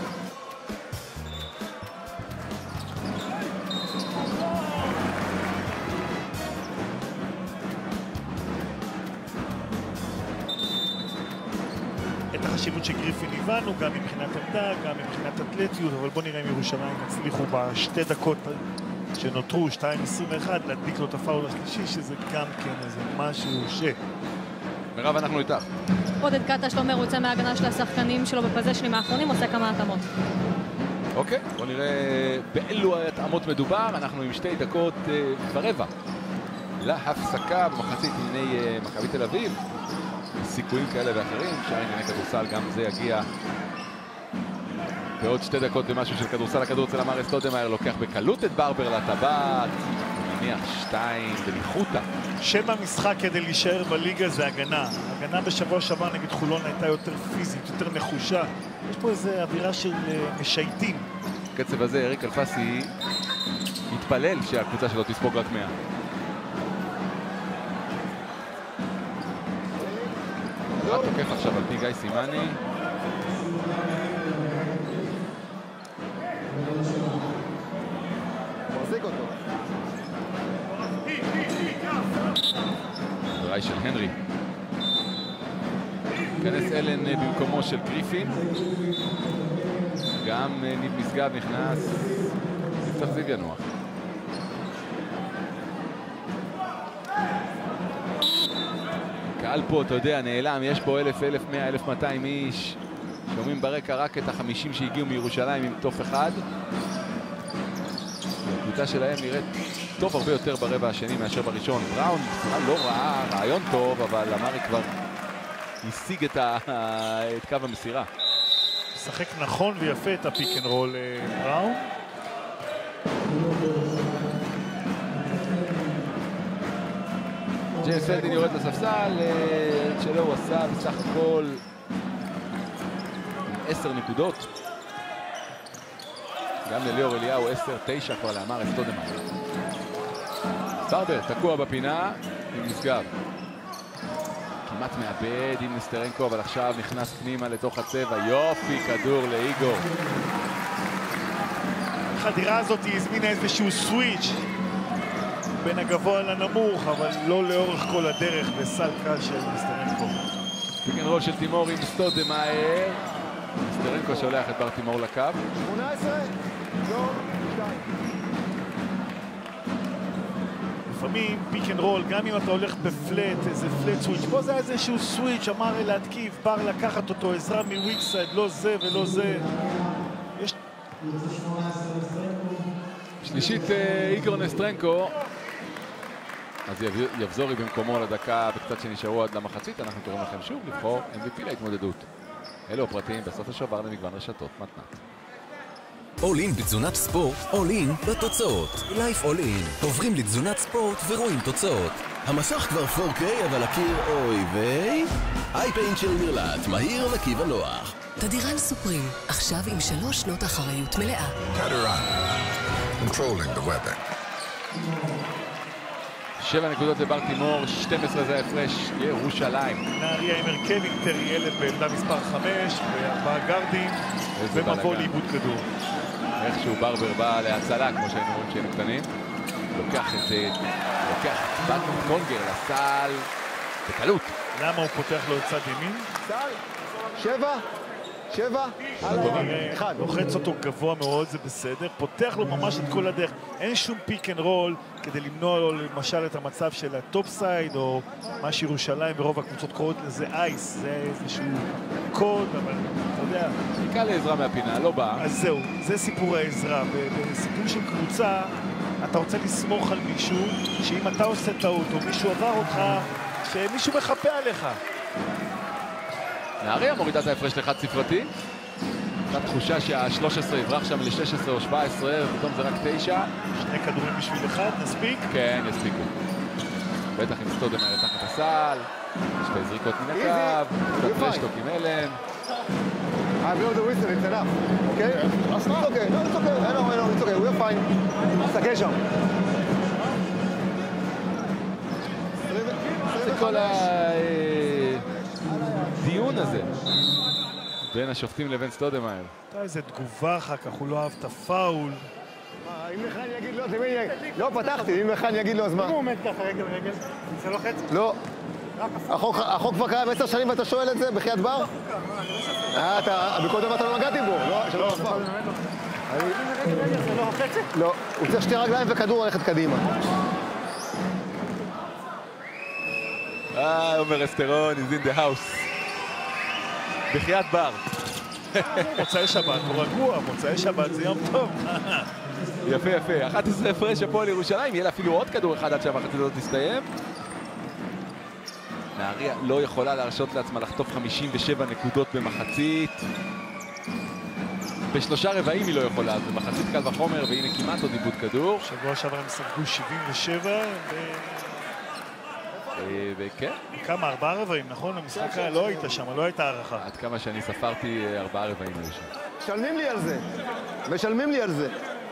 את החשיבות שגריפין הבנו, גם מבחינת עמדה, גם מבחינת אתלטיות, אבל בוא נראה אם ירושלים הצליחו בשתי דקות שנותרו, 2:21, להדביק לו את הפאול השלישי, שזה גם כן איזה משהו מירב, אנחנו איתך. עודד קטש לא מרוצה מההגנה של השחקנים שלו בפוזיישנים האחרונים, עושה כמה התאמות. אוקיי, בוא נראה באילו התאמות מדובר. אנחנו עם 2 דקות ורבע להפסקה במחצית ענייני מכבי תל אביב. סיכויים כאלה ואחרים, שער ענייני כדורסל, גם זה יגיע בעוד 2 דקות ומשהו של כדורסל. הכדור אצל אמר סטודמאייר, לוקח בקלות את ברבר לטבעת, מניח 2 בניחותא. שם המשחק כדי להישאר בליגה זה הגנה. הגנה בשבוע שעבר נגד חולון הייתה יותר פיזית, יותר נחושה. יש פה איזו אווירה של משייטים. בקצב הזה אריק אלפסי מתפלל שהקבוצה שלו תספוג רק 100. תוקף עכשיו על פי גיא סימני. מחזיק אותו. דריי של הנרי. כנס אלן במקומו של גריפין. גם ניב משגב נכנס. יפתח זיו ינוח. קהל פה, אתה יודע, נעלם, יש פה 1,000, 1,100, 1,200 איש. שומעים ברקע רק את ה-50 שהגיעו מירושלים עם תוף אחד. הקבוצה שלהם נראית טוב הרבה יותר ברבע השני מאשר בראשון. בראון לא ראה, רעיון טוב, אבל אמרי כבר השיג את קו המסירה. משחק נכון ויפה את הפיק אנד רול בראון. ג'יימס פלדין יורד לספסל, שלו הוא עשה בסך הכל 10 נקודות. גם לליאור אליהו 10-9 כבר לאמר סטודמאייר. ברבר תקוע בפינה עם משגב. כמעט מאבד עם נסטרנקו, אבל עכשיו נכנס פנימה לתוך הצבע. יופי, כדור לאיגור. החדירה הזאת היא הזמינה איזשהו סוויץ' בין הגבוה לנמוך, אבל לא לאורך כל הדרך בסל קל של נסטרנקו. פיק אנד רול של תימור עם סטודמאייר. נסטרנקו שולח את בר תימור לקו. 18, לא, 2. לפעמים פיק אנד רול, גם אם אתה הולך בפלט, איזה פלט סוויץ', פה זה איזשהו סוויץ', אמר להתקיף, בר לקחת אותו, עזרה מוויקסייד, לא זה ולא זה. יש... שלישית איגור נסטרנקו. אז יבזורי במקומו לדקה וקצת שנשארו עד למחצית. אנחנו קוראים לכם שוב לבחור MVP להתמודדות. אלו הפרטים בסוף השובר למגוון רשתות מתנת. All in בתזונת ספורט, All in בתוצאות. Life All in. עוברים לתזונת ספורט ורואים תוצאות. המסך כבר 4K אבל הקיר אוי ויי. אייפיינט של מירלט, מהיר נקי ונוח. תדירן סופרים, עכשיו עם 3 שנות אחריות מלאה. תדירן, controlling the weather. 7 נקודות לבר תימור, 12 זה ההפרש, ירושלים. נהריה עם הרכב עם טרי ילד בעמדה מספר 5, ו4 גרדים, ומבוא לאיבוד כדור. איכשהו ברבר בא להצלה, כמו שהיינו רואים שהיינו קטנים. לוקח את בטמן קונגר לסל בקלות. למה הוא פותח לו את צד ימין? סל, 7, לוחץ אותו גבוה מאוד, זה בסדר, פותח לו ממש את כל הדרך, אין שום פיק אנד רול כדי למנוע לו למשל את המצב של הטופ סייד או מה שירושלים ורוב הקבוצות קוראות לזה אייס, זה איזשהו קוד, אבל אתה יודע. חיכה לעזרה מהפינה, לא בא. אז זהו, זה סיפור העזרה, בסיפור של קבוצה אתה רוצה לסמוך על מישהו שאם אתה עושה טעות או מישהו עבר אותך, שמישהו מחפה עליך. נהריה מורידה את ההפרש לחד ספרתי. הייתה תחושה שה-13 יברח שם ל-16 או 17, ופתאום זה רק 9. 2 כדורים בשביל אחד, נספיק? כן, יספיקו. בטח עם סטודמאייר תחת הסל, 2 זריקות מן הקו, קצת פרשטוק עם אלן. I blow the whistle, it's enough, okay? It's okay, no, it's okay, I know, it's okay, we're fine. תסתכל שם. כל הדיון הזה בין השופטים לבין סטודמאייר. הייתה איזה תגובה אחר כך, הוא לא אהב את הפאול. אם לך אני אגיד לו, לא פתחתי, אם לך אני אגיד לו, אז מה? אם הוא עומד ככה רגל, זה לא חצי? לא. החוק כבר קיים 10 שנים ואתה שואל את זה בחייאת בר? בקודם אתה לא נגעתי בו, לא? זה לא חצי? לא, הוא צריך 2 רגליים וכדור ללכת קדימה. עומר אסטרון is in the house. בחייאת בר. מוצאי שבת, הוא רגוע, מוצאי שבת זה יום טוב. יפה, יפה. 11 הפרש הפועל ירושלים, יהיה לה אפילו עוד כדור אחד עד שהמחצית הזאת תסתיים. נהריה לא יכולה להרשות לעצמה לחטוף 57 נקודות במחצית. ב3 רבעים היא לא יכולה, אז במחצית קל וחומר, והנה כמעט עוד איבוד כדור. שבוע שעבר הם ספגו 77, וכן. כמה? 4 רבעים, נכון? המשחק לא היית שם, לא הייתה הערכה. עד כמה שאני ספרתי, 4 רבעים היו שם. משלמים לי על זה. משלמים לי על זה.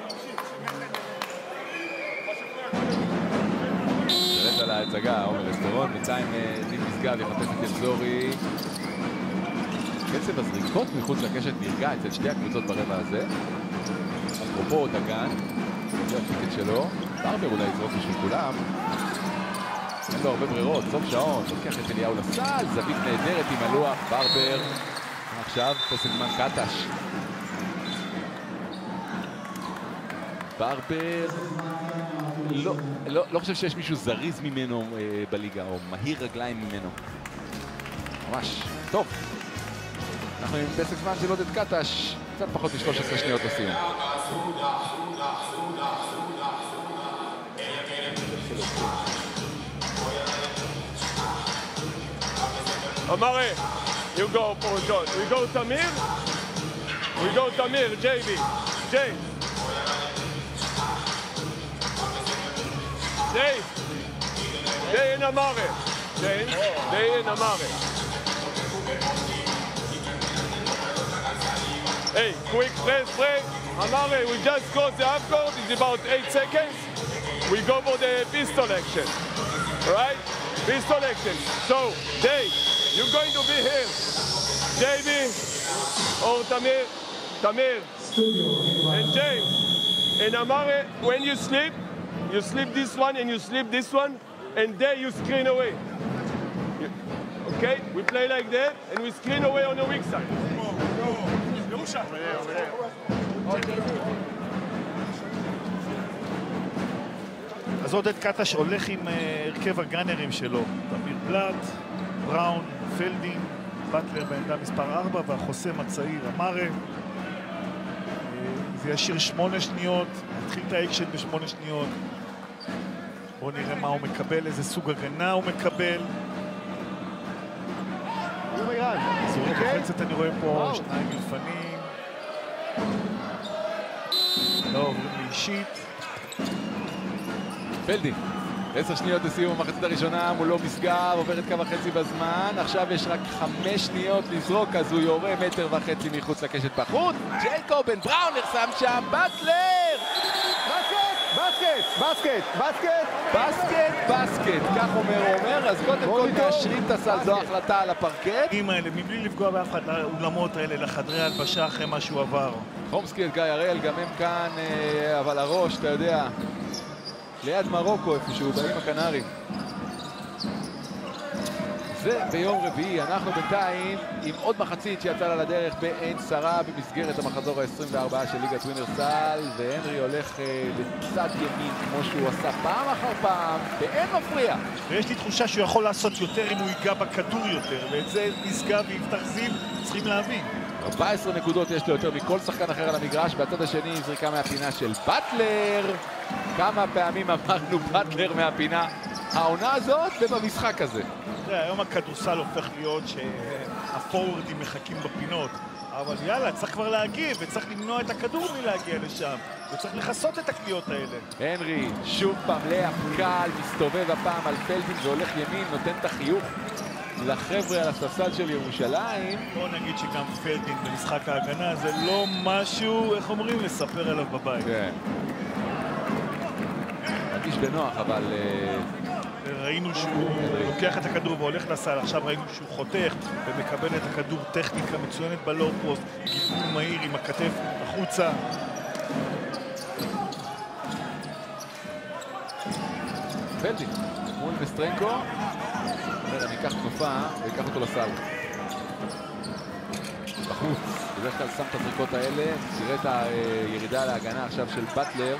שולט על ההצגה, עומר אסטרון, בינתיים ניב משגב יחפש את אלזורי. קצב הזריקות מחוץ לקשת נרגע אצל שתי הקבוצות ברבע הזה. אפרופו דגן, זה הטיקט שלו. ברבר אולי יזרוק בשביל כולם. אין לו הרבה ברירות, סוף שעון, לוקח את אליהו לסל, זווית נהדרת עם הלוח, ברבר. עכשיו פסק זמן קטש. ברבר לא חושב שיש מישהו זריז ממנו בליגה, או מהיר רגליים ממנו. ממש טוב. אנחנו עם פסק זמן של עודד קטש, קצת פחות מ-13 שניות לסיום. Amare, you go for John. We go Tamir. We go Tamir, JB. Jay. Jay in Amare. Jay in Amare. Hey, quick press break. Amare, we just got the half court. It's about 8 seconds. We go for the pistol action. Right? Pistol action. So, Jay. You're going to be here, JB or Tamir, and James. And Amare, when you sleep this one and you sleep this one, and there you screen away. Okay? We play like that, and we screen away on the weak side. אז עודד קטש הולך עם הרכב הגאנרים שלו, תמיר בלאט, בראון, פלדין, בטלר בעמדה מספר 4 והחוסם הצעיר אמרה. זה ישיר 8 שניות, נתחיל את האקשן ב8 שניות. בואו נראה מה הוא מקבל, איזה סוג הגנה הוא מקבל. זורק החצת, אני רואה פה 2 מלפנים. לא עוברים לאישית. פלדין. 10 שניות לסיום המחצית הראשונה, מולו משגב, עובר את קו החצי בזמן, עכשיו יש רק 5 שניות לזרוק, אז הוא יורה 1.5 מטר מחוץ לקשת בחוץ. ג'ייקובן בראונר שם שם, בטלר! בסקט, כך אומר, אז קודם כל מאשרים את הסל, זו החלטה על הפרקט. מבלי לפגוע באף אחד לאולמות האלה, לחדרי הלבשה אחרי מה שהוא עבר. חומסקי, גיא הראל, גם הם כאן, אבל הראש, אתה יודע, ליד מרוקו איפשהו, באים הקנרים. זה ביום רביעי, אנחנו בינתיים עם עוד מחצית שיצאה לה לדרך בעין שרה במסגרת המחזור ה-24 של ליגת ווינר סל, והנרי הולך לצד ימין כמו שהוא עשה פעם אחר פעם, באין מפריע. ויש לי תחושה שהוא יכול לעשות יותר אם הוא ייגע בכדור יותר, ואת זה משגב ויפתח זיו צריכים להבין. 14 נקודות יש לו יותר מכל שחקן אחר על המגרש, בצד השני זריקה מהפינה של בטלר. כמה פעמים אמרנו בטלר מהפינה העונה הזאת ובמשחק הזה. היום הכדורסל הופך להיות שהפורורדים מחכים בפינות, אבל יאללה, צריך כבר להגיב וצריך למנוע את הכדור מלהגיע לשם וצריך לחסות את הקליעות האלה. הנרי שוב פעם לאף קל, מסתובב הפעם על פלדין והולך ימין, נותן את החיוך לחבר'ה על הספסל של ירושלים. בוא נגיד שגם פלדין במשחק ההגנה זה לא משהו, איך אומרים, לספר עליו בבית. כן. מרגיש בנוח, אבל... ראינו שהוא לוקח את הכדור והולך לסל, עכשיו ראינו שהוא חותך ומקבל את הכדור, טכניקה מצוינת בלואו פוסט, גיוון מהיר עם הכתף החוצה. פלדין, מול וסטרנקו, אני אקח תנופה ויקח אותו לסל. בחוץ, בדרך כלל שם את הזריקות האלה, תראה את הירידה להגנה עכשיו של באטלר.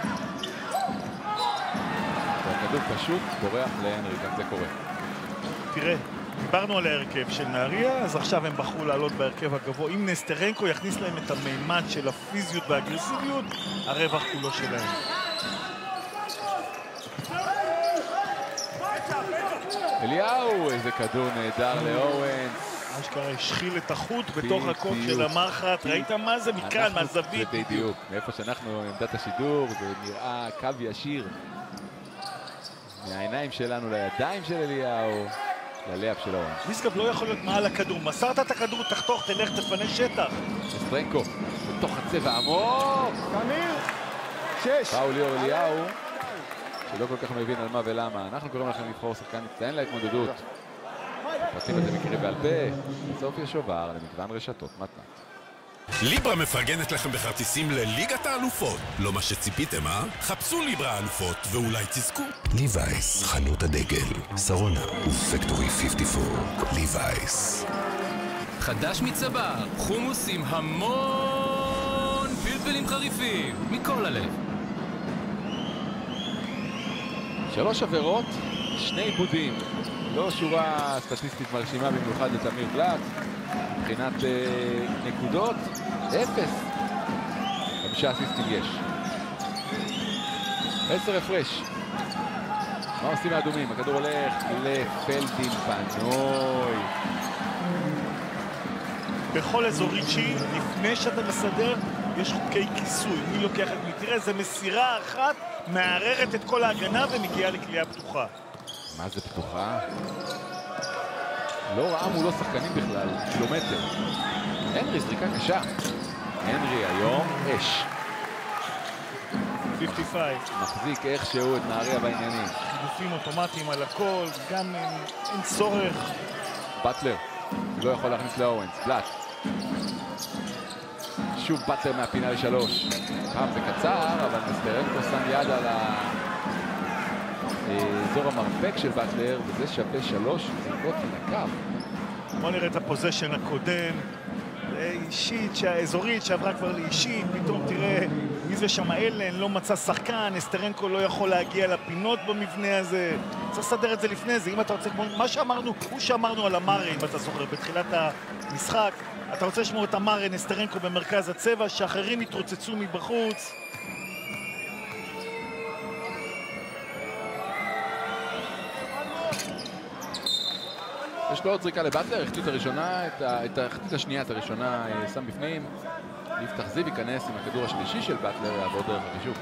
והכדור פשוט בורח להנרי, כך זה קורה. תראה, דיברנו על ההרכב של נהריה, אז עכשיו הם בחרו לעלות בהרכב הגבוה. אם נסטרנקו יכניס להם את המימד של הפיזיות והאגרסיביות, הרווח כולו שלהם. אליהו, איזה כדור נהדר לאורנס. אשכרה השחיל את החוט בתוך הקוק של המחט. ראית מה זה מכאן, מהזווית? זה בדיוק. מאיפה שאנחנו עמדת השידור, זה נראה קו ישיר. מהעיניים שלנו לידיים של אליהו, ללב של אורנס. משגב לא יכול להיות מעל הכדור. מסרת את הכדור, תחתוך, תלך, תפנה שטח. נסטרנקו, בתוך הצבע עמוק. תמיר, 6. פאול ליאור אליהו, שלא כל כך מבין על מה ולמה. אנחנו קוראים לכם לבחור שחקן מצטיין להתמודדות. פרטים אתם מכירים בעל פה. בסוף יש שובר למגוון רשתות מתנת. ליברה מפרגנת לכם בכרטיסים לליגת האלופות. לא מה שציפיתם, אה? חפשו ליברה האלופות ואולי תזכו. ליווייס, חנות הדגל, שרונה ופקטורי 54. ליווייס. חדש מצבר, חומוס עם המון פלפלים חריפים, מכל הלב. 3 עבירות, 2 עיבודים. לא שורה סטטיסטית מרשימה במיוחד לתמיר בלאט. מבחינת נקודות, 0. 5 אסיסטים יש. 10 הפרש. מה עושים האדומים? הכדור הולך לפלדין פנוי. בכל אזור ריצ'י, לפני שאתה מסדר, יש חוקי כיסוי. מי לוקח את מי? תראה, זה מסירה אחת, מערערת את כל ההגנה ומגיעה לקליעה פתוחה. מה זה פתוחה? לא ראה מולו שחקנים בכלל, קילומטר. הנרי, זריקה קשה. הנרי היום אש. 55. מחזיק איכשהו את נהריה בעניינים. חידופים אוטומטיים על הכל, גם אין צורך. באטלר, לא יכול להכניס לאורנס. בלאט. שוב באטלר מהפינה ל3. פעם זה קצר, אבל נסטרנקו שם יד על אזור המרפק של באטלר, וזה שווה 3 זריקות מן הקו. בוא נראה את הפוזיישן הקודם. אישית, האזורית שעברה כבר לאישית, פתאום תראה מי זה שם אלן, לא מצא שחקן, נסטרנקו לא יכול להגיע לפינות במבנה הזה. צריך לסדר את זה לפני זה, אם אתה רוצה, כמו מה שאמרנו, הוא שאמרנו על המארה, אם אתה זוכר, בתחילת המשחק, אתה רוצה לשמור את המארה, נסטרנקו במרכז הצבע, שאחרים יתרוצצו מבחוץ. יש לו עוד זריקה לבטלר, החטיא הראשונה, החטיא השנייה, את הראשונה שם בפנים. יפתח זיו ייכנס עם הכדור השלישי של באטלר, יעבור דרך החישוק.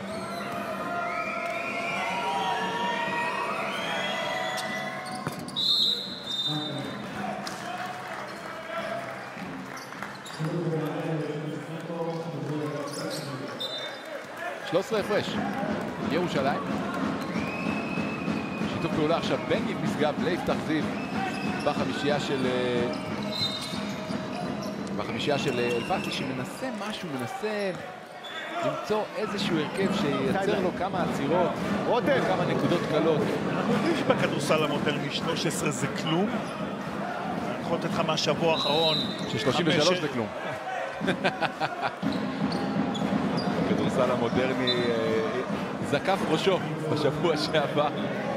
"13 הפרש, ירושלים. שיתוף פעולה עכשיו בין גיב משגב ליפתח זיו. בחמישייה של אלפסי, שמנסה משהו, מנסה למצוא איזשהו הרכב שייצר לו כמה עצירות וכמה נקודות קלות. אנחנו יודעים שבכדורסל המודרני 13 זה כלום. אני יכול לתת לך מהשבוע האחרון ש-33 זה כלום. הכדורסל המודרני זקף ראשו בשבוע שעבר.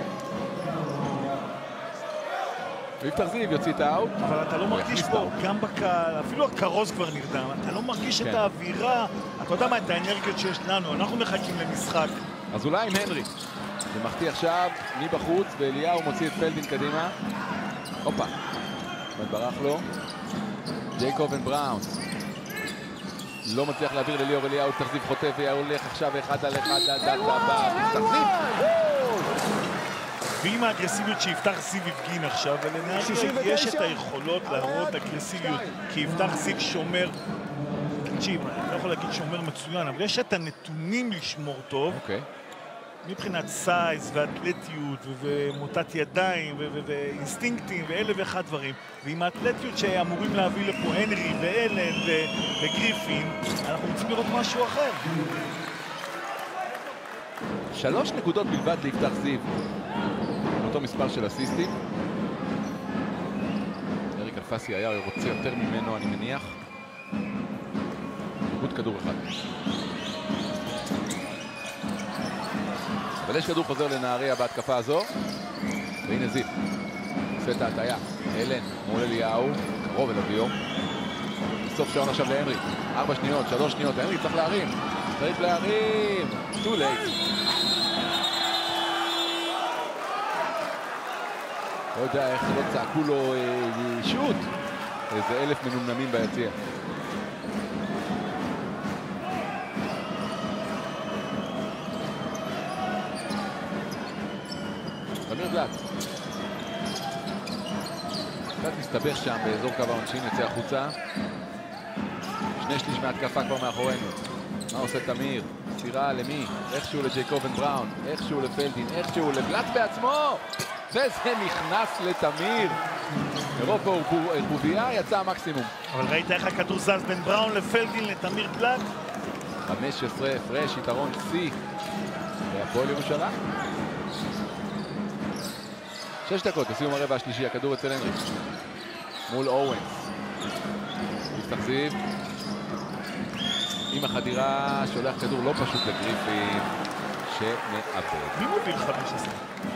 ויפתח זיו יוציא את האוט. אבל אתה לא מרגיש פה, גם בקהל, אפילו הכרוז כבר נרדם, אתה לא מרגיש את האווירה, אתה יודע מה, את האנרגיות שיש לנו, אנחנו מחכים למשחק. אז אולי עם הנרי. זה מחטיא עכשיו מבחוץ, ואליהו מוציא את פלדין קדימה. הופה. ברח לו. ג'ייקובן בראון. לא מצליח להעביר לליאור אליהו, יפתח זיו חוטף, והולך עכשיו 1 על 1 לדאטה הבא. יפתח זיו! ועם האגרסיביות שיפתח זיו הפגין עכשיו, ולנהריה יש את היכולות להראות אגרסיביות, כי יפתח זיו שומר, תקשיב, אני לא יכול להגיד שומר מצוין, אבל יש את הנתונים לשמור טוב. מבחינת סייז ואתלטיות ומוטת ידיים ואינסטינקטים ואלה ואחד דברים, ועם האתלטיות שאמורים להביא לפה הנרי ואלן וגריפין, אנחנו רוצים לראות משהו אחר. 3 נקודות בלבד ליפתח זיו, אותו מספר של אסיסטים. אריק אלפסי היה רוצה יותר ממנו, אני מניח. נקוד כדור אחד. אבל יש כדור חוזר לנהריה בהתקפה הזו, והנה זיו עושה את ההטיה. אלן מול אליהו, קרוב אל אביו. בסוף שעון עכשיו להנרי, 4 שניות, 3 שניות, הנרי צריך להרים, too late. לא יודע איך לא צעקו לו שוט, איזה 1000 מנומנמים ביציע. תמיר בלאט קצת מסתבך שם באזור קו העונשין, יוצא החוצה. 2/3 מההתקפה כבר מאחורינו. מה עושה תמיר? סירה למי? איכשהו לג'ייקובן בראון, איכשהו לפלדין, איכשהו לבלאט בעצמו, וזה נכנס לתמיר. אירופה ערבוביה יצא המקסימום. אבל ראית איך הכדור זז בין בראון לפלדין לתמיר בלאט? 15 הפרש, יתרון C להפועל ירושלים. 6 דקות לסיום הרבע השלישי, הכדור אצל הנרי מול אורנס. יפתח זיו עם החדירה, שולח כדור לא פשוט לגריפין שמאבד. מי מוביל 15?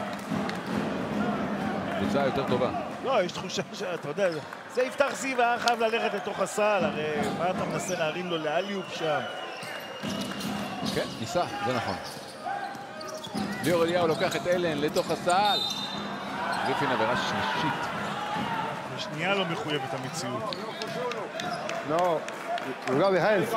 קבוצה יותר טובה. לא, יש תחושה שאתה יודע, זה יפתח זיו היה חייב ללכת לתוך הסל, הרי מה אתה מנסה להרים לו לאליופ שם? כן, ניסה, זה נכון. ליאור אליהו לוקח את אלן לתוך הסל. גריפין עבירה שלישית. שנייה לא מחויבת המציאות. No, you got behind.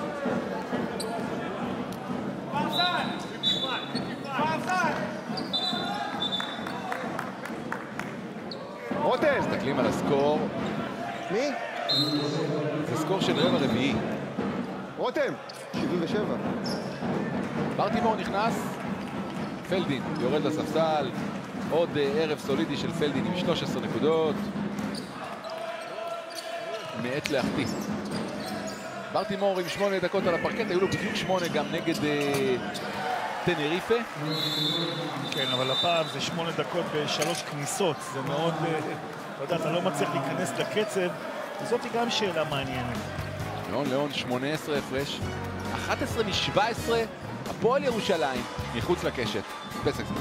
רותם! מסתכלים על הסקור. מי? זה סקור של רבע רביעי. רותם! 77. ברטימור נכנס. פלדין יורד לספסל. עוד ערב סולידי של פלדין עם 13 נקודות. מעט להחטיא. ברטימור עם 8 דקות על הפרקט, היו לו בדיוק 8 גם נגד טנריפה. כן, אבל הפעם זה 8 דקות ב3 כניסות. זה מאוד, אתה יודע, אתה לא מצליח להיכנס לקצב. וזאת היא גם שאלה מעניינת. ליאון 18 הפרש. 11 מ-17, הפועל ירושלים מחוץ לקשת. פסק זמן.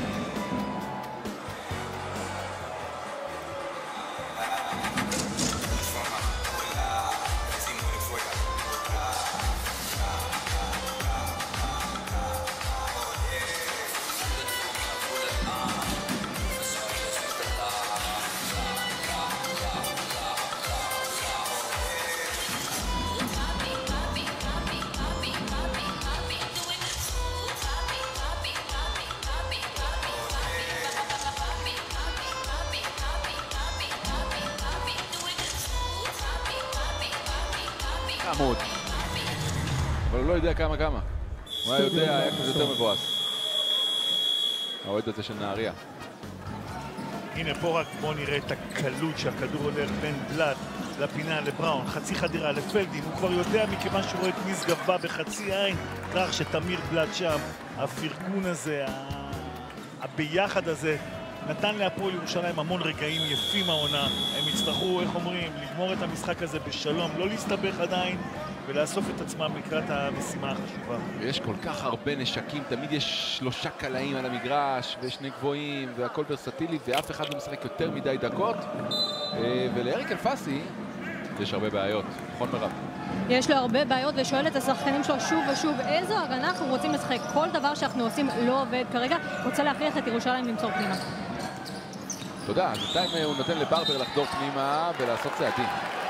חמוד. אבל הוא לא יודע כמה. הוא היה יודע, היה כזה יותר מבואס. האוהד הזה של נהריה. הנה פה רק בוא נראה את הקלות שהכדור הולך בין בלאט לפינה לבראון, חצי חדירה לפלדין, הוא כבר יודע מכיוון שהוא רואה את משגב בא בחצי עין, כך שתמיר בלאט שם, הפרגון הזה, הביחד הזה, נתן להפועל ירושלים המון רגעים יפים העונה. הם יצטרכו, איך אומרים, לגמור את המשחק הזה בשלום, לא להסתבך עדיין ולאסוף את עצמם לקראת המשימה החשובה. יש כל כך הרבה נשקים, תמיד יש 3 קלעים על המגרש ו2 גבוהים והכל ורסטילי ואף אחד לא משחק יותר מדי דקות. ולאריק אלפסי יש הרבה בעיות, נכון מרב? יש לו הרבה בעיות ושואל את השחקנים שלו שוב ושוב איזו הגנה אנחנו רוצים לשחק. כל דבר שאנחנו עושים לא עובד כרגע, רוצה להכריח את ירושלים למצוא פנימה. תודה, אז בינתיים הוא נותן לברבר לחדור פנימה ולעשות צעדים.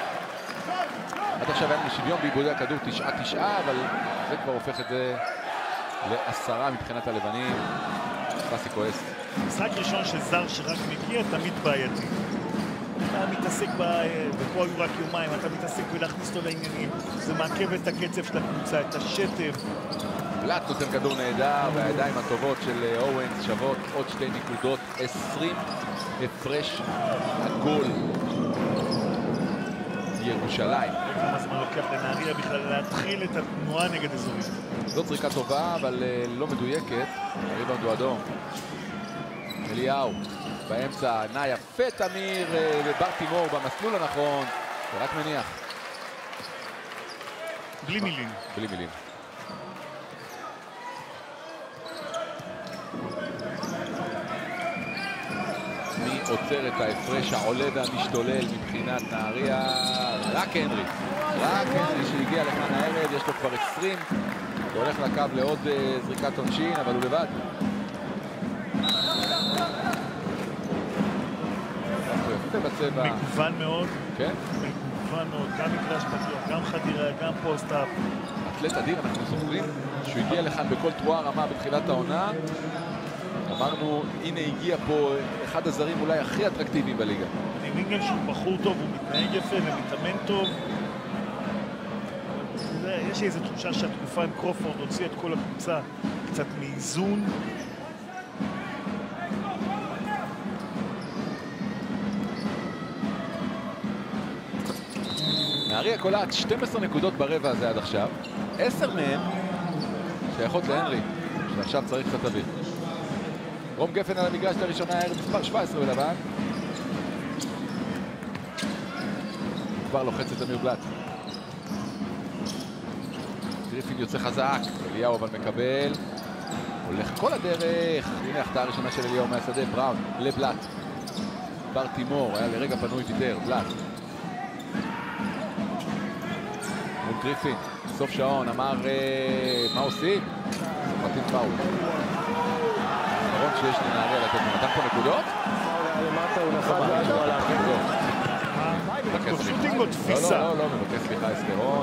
עד עכשיו היה משוויון בעיבודי הכדור 9-9, אבל זה כבר הופך את זה ל10 מבחינת הלבנים. פסי כועס. משחק ראשון של זר שרק מגיע תמיד בעייתי. אתה מתעסק ופה היו רק יומיים, אתה מתעסק בלהכניס אותו לעניינים. זה מעכב את הקצב של הקבוצה, את השטף. בלאט נותן כדור נהדר, והידיים הטובות של אורנס שוות עוד 2 נקודות, 20 הפרש הגול. ירושלים. כמה זמן לוקח לנהריה בכלל להתחיל את התנועה נגד אזורים. זאת זריקה טובה, אבל לא מדויקת. הריבאונד הוא אדום. אליהו באמצע, נע יפה תמיר ובר תימור במסלול הנכון, ורק מניח. בלי מילים. בלי מילים. מי עוצר את ההפרש העולה והמשתולל מבחינת נהריה? רק הנרי. רק הנרי שהגיע לכאן הערב, יש לו כבר 20. הוא הולך לקו לעוד זריקת עונשין, אבל הוא לבד. בצבע. מגוון מאוד. כן? מגוון מאוד. גם מגרש פתוח, גם חדירה, גם פוסט-אפ. אתלט אדיר, אנחנו זוכרים שהוא הגיע לכאן בכל תרועה רמה בתחילת העונה. אמרנו, הנה הגיע פה אחד הזרים אולי הכי אטרקטיביים בליגה. אני מבין גם שהוא בחור טוב, הוא מתנהג יפה ומתאמן טוב. יש איזו תחושה שהתקופה עם קרופורד הוציא את כל הקבוצה קצת מאיזון. נהריה קולעת 12 נקודות ברבע הזה עד עכשיו. 10 מהם שייכות להנרי, שעכשיו צריך קצת אוויר. רום גפן על המגרש לראשונה הערב, מספר 17 בלבן. כבר לוחץ את אמיר בלאט. גריפין יוצא חזק, אליהו אבל מקבל. הולך כל הדרך. הנה החטאה הראשונה של אליהו מהשדה, בראון לבלאט. בר תימור, היה לרגע פנוי ויתר, בלאט. מול גריפין, סוף שעון, אמר מה עושים? סופטים פאול. האחרון שיש לנהריה לתת, הוא נתן פה נקודות? למטה הוא נחד ועדו על האחרון. שוטינג או תפיסה? לא, מבקש סליחה אסקרון.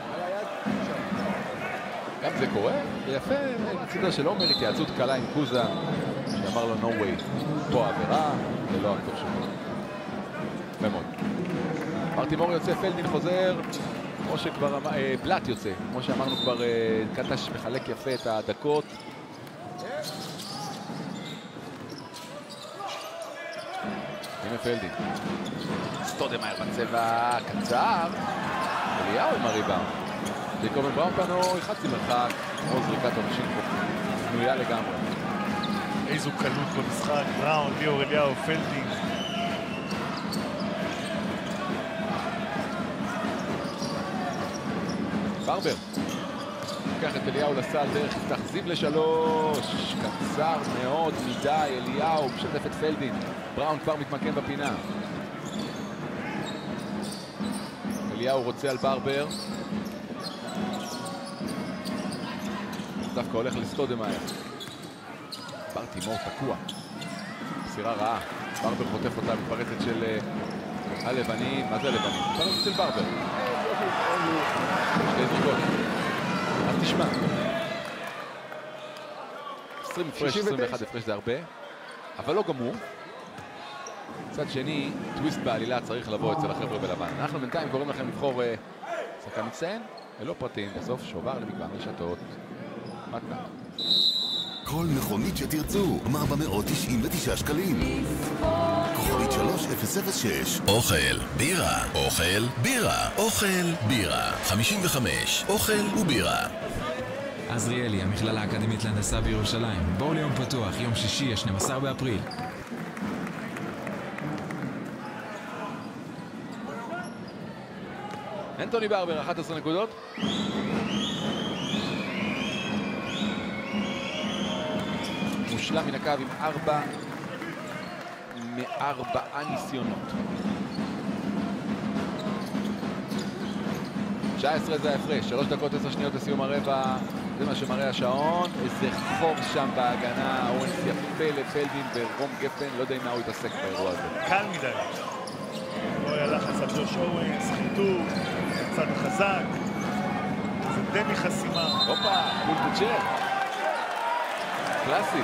גם זה קורה, ויפה מצידו של עומר, התייעצות קלה עם קוזה, שאמר לו no way. פה עבירה, זה לא הכתוב שלו. יפה מאוד. בר תימור יוצא, פלדין חוזר, כמו שכבר, בלאט יוצא, כמו שאמרנו כבר, קטש מחלק יפה את הדקות. הנה פלדין. סטודמאייר בצבע קצר. אליהו עם הריבאונד. ג'ייקובן בראון פנוי, חצי מרחק, כמו זריקת עונשין פנויה לגמרי. איזו קלות במשחק, בראון, ליאור אליהו, פלדין. ברבר. לוקח את אליהו לסל דרך יפתח זיו לשלוש. קצר מאוד מדי, אליהו משתף את פלדין. בראון כבר מתמקם בפינה. אליהו רוצה על ברבר. דווקא הולך לסטודמאייר. בר תימור תקוע. מסירה רעה. ברבר חוטף אותה מתפרצת של הלבנים. מה זה הלבנים? מתפרצת של ברבר. שתי זריקות. אז תשמע. 20 הפרש, 21 הפרש זה הרבה. אבל לא גמור. מצד שני, טוויסט בעלילה צריך לבוא אצל החבר'ה בלבן. אנחנו בינתיים קוראים לכם לבחור שחקן מצטיין, ללא פרטים, בסוף שובר למגוון רשתות. מתנת. כל מכונית שתרצו, 499 שקלים. כוכבית 3006. אוכל, בירה, אוכל, בירה, אוכל, בירה. 55, אוכל ובירה. עזריאלי, המכללה האקדמית להנדסה בירושלים. בואו ליום פתוח, יום שישי, 12 באפריל. אנטוני ברבר, 11 נקודות. מושלם מן הקו עם 4 מ-4 ניסיונות. 19 זה ההפרש, 3 דקות 10 שניות לסיום הרבע. זה מה שמראה השעון. איזה חור שם בהגנה. אורנס יפה לפלדין ורום גפן. לא יודע אם מה הוא התעסק באירוע הזה. קל מדי. לא היה לחץ על ג'וש אורנס, חיתור, צד חזק. זה דמי חסימה. הופה, פול בוצ'ר. קלאסי.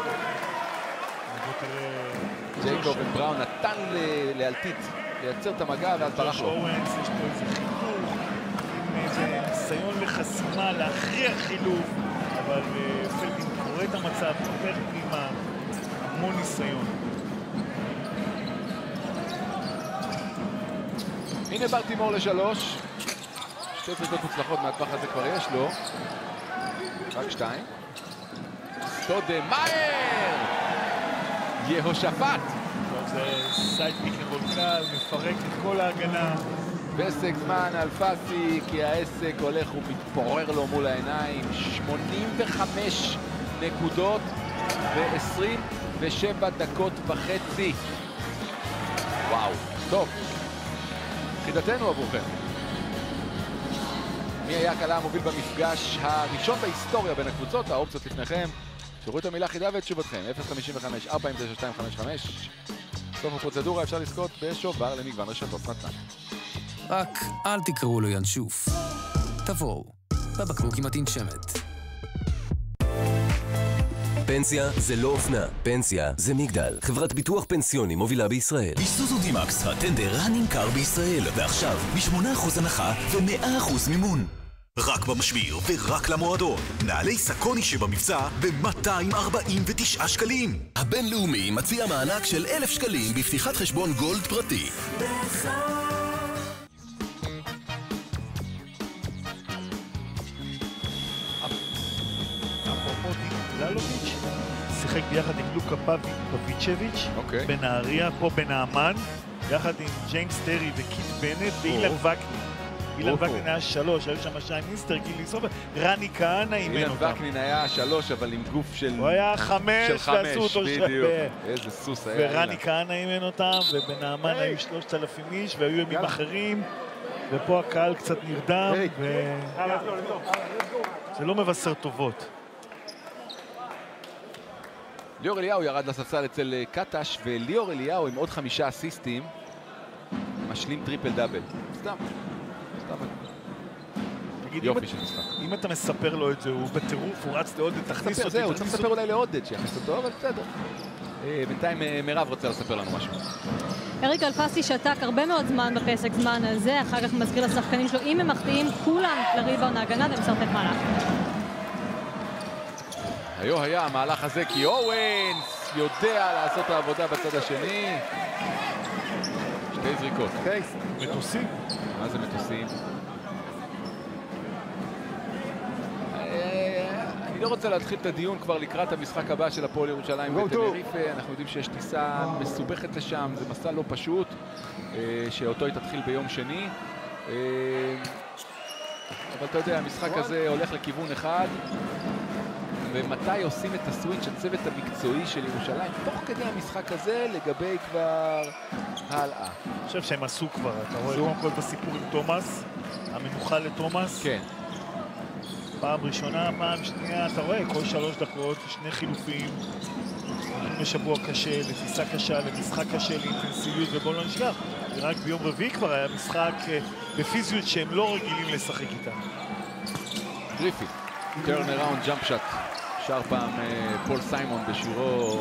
ג'ייקובן בראון נתן לאלטית לייצר את המגע ואז ברח לו. אורנס, יש פה איזה חיתוך, עם איזה ניסיון לחסימה, להכריח חילוף. אבל פלדין קורא את המצב, עובר פנימה, המון ניסיון. הנה ברטימור לשלוש. שתי זריקות מוצלחות מהטווח הזה כבר יש לו. רק שתיים. סטודמאייר! יהושפט! זה סייד פיקנרול קל, מפרק את כל ההגנה. פסק זמן על פאסי, כי העסק הולך ומתפורר לו מול העיניים. 85 נקודות ב-27 דקות וחצי. וואו, טוב. חידתנו עבורכם. מי היה הקלה המוביל במפגש הראשון בהיסטוריה בין הקבוצות? האופציות לפניכם. תראו את המילה חידה ואת תשובתכם. 0.55, 4.9255. סוף הפרוצדורה אפשר לזכות בשובר למגוון רשתות נתן. רק אל תקראו לו ינשוף. תבואו, בבקבוק עם התנשמת. פנסיה זה לא אופנה, פנסיה זה מגדל. חברת ביטוח פנסיוני מובילה בישראל. איסוזו דימקס, הטנדר הנמכר בישראל, ועכשיו ב8% הנחה ו100% מימון. רק במשביר ורק למועדון. נעלי סקוני שבמבצע ב-249 שקלים. הבינלאומי מציע מענק של 1,000 שקלים בפתיחת חשבון גולד פרטי. ללוביץ' שיחק ביחד עם לוקה פביצ'ביץ' בנהריה, פה בנעמן, יחד עם ג'יימס טרי וקיט בנט ואילן וקנין. אילן וקנין היה 3, היו שם שי מינסטר, גילי סובר, רני כהנא אימן אותם. אילן וקנין היה 3, אבל עם גוף של... הוא היה 5, ועשו אותו בדיוק. איזה סוס היה אילן. ורני כהנא אימן אותם, ובנעמן היו 3,000 איש, והיו ימים אחרים, ופה הקהל קצת נרדם, זה לא מבשר טובות. ליאור אליהו ירד לספסל אצל קטש, וליאור אליהו עם עוד 5 אסיסטים משלים טריפל דאבל. סתם. יופי של משחק. אם אתה מספר לו את זה, הוא בטירוף, הוא רץ לעודד, תכניס אותי. זהו, צריך לספר אולי לעודד שיכניס אותו, אבל בסדר. בינתיים מירב רוצה לספר לנו משהו. אריק אלפסי שתק הרבה מאוד זמן בפסק זמן הזה, אחר כך מזכיר לשחקנים שלו, אם הם מחטיאים כולם לריבאונד ההגנה ומסרטט מהלך. היה המהלך הזה כי אוונס יודע לעשות את העבודה בצד השני. שתי זריקות. מטוסים? מה זה מטוסים? אני לא רוצה להתחיל את הדיון כבר לקראת המשחק הבא של הפועל ירושלים בטנריפה. אנחנו יודעים שיש טיסה מסובכת לשם, זה מסע לא פשוט, שאותו היא תתחיל ביום שני. אבל אתה יודע, המשחק הזה הולך לכיוון אחד, ומתי עושים את הסוויץ' הצוות המקצועי של ירושלים תוך כדי המשחק הזה לגבי כבר הלאה? אני חושב שהם עשו כבר, אתה רואה קודם כל בסיפור עם תומאס, המנוחה לתומאס. כן. פעם ראשונה, פעם שנייה, אתה רואה, כל 3 דקות, 2 חילופים. משבוע קשה, לטיסה קשה, למשחק קשה, לאינטנסיביות, ובואו לא נשכח. ורק ביום רביעי כבר היה משחק בפיזיות שהם לא רגילים לשחק איתה. גריפי, טרן אראונד ג'אמפ שאט. שר פעם פול סיימון בשירו,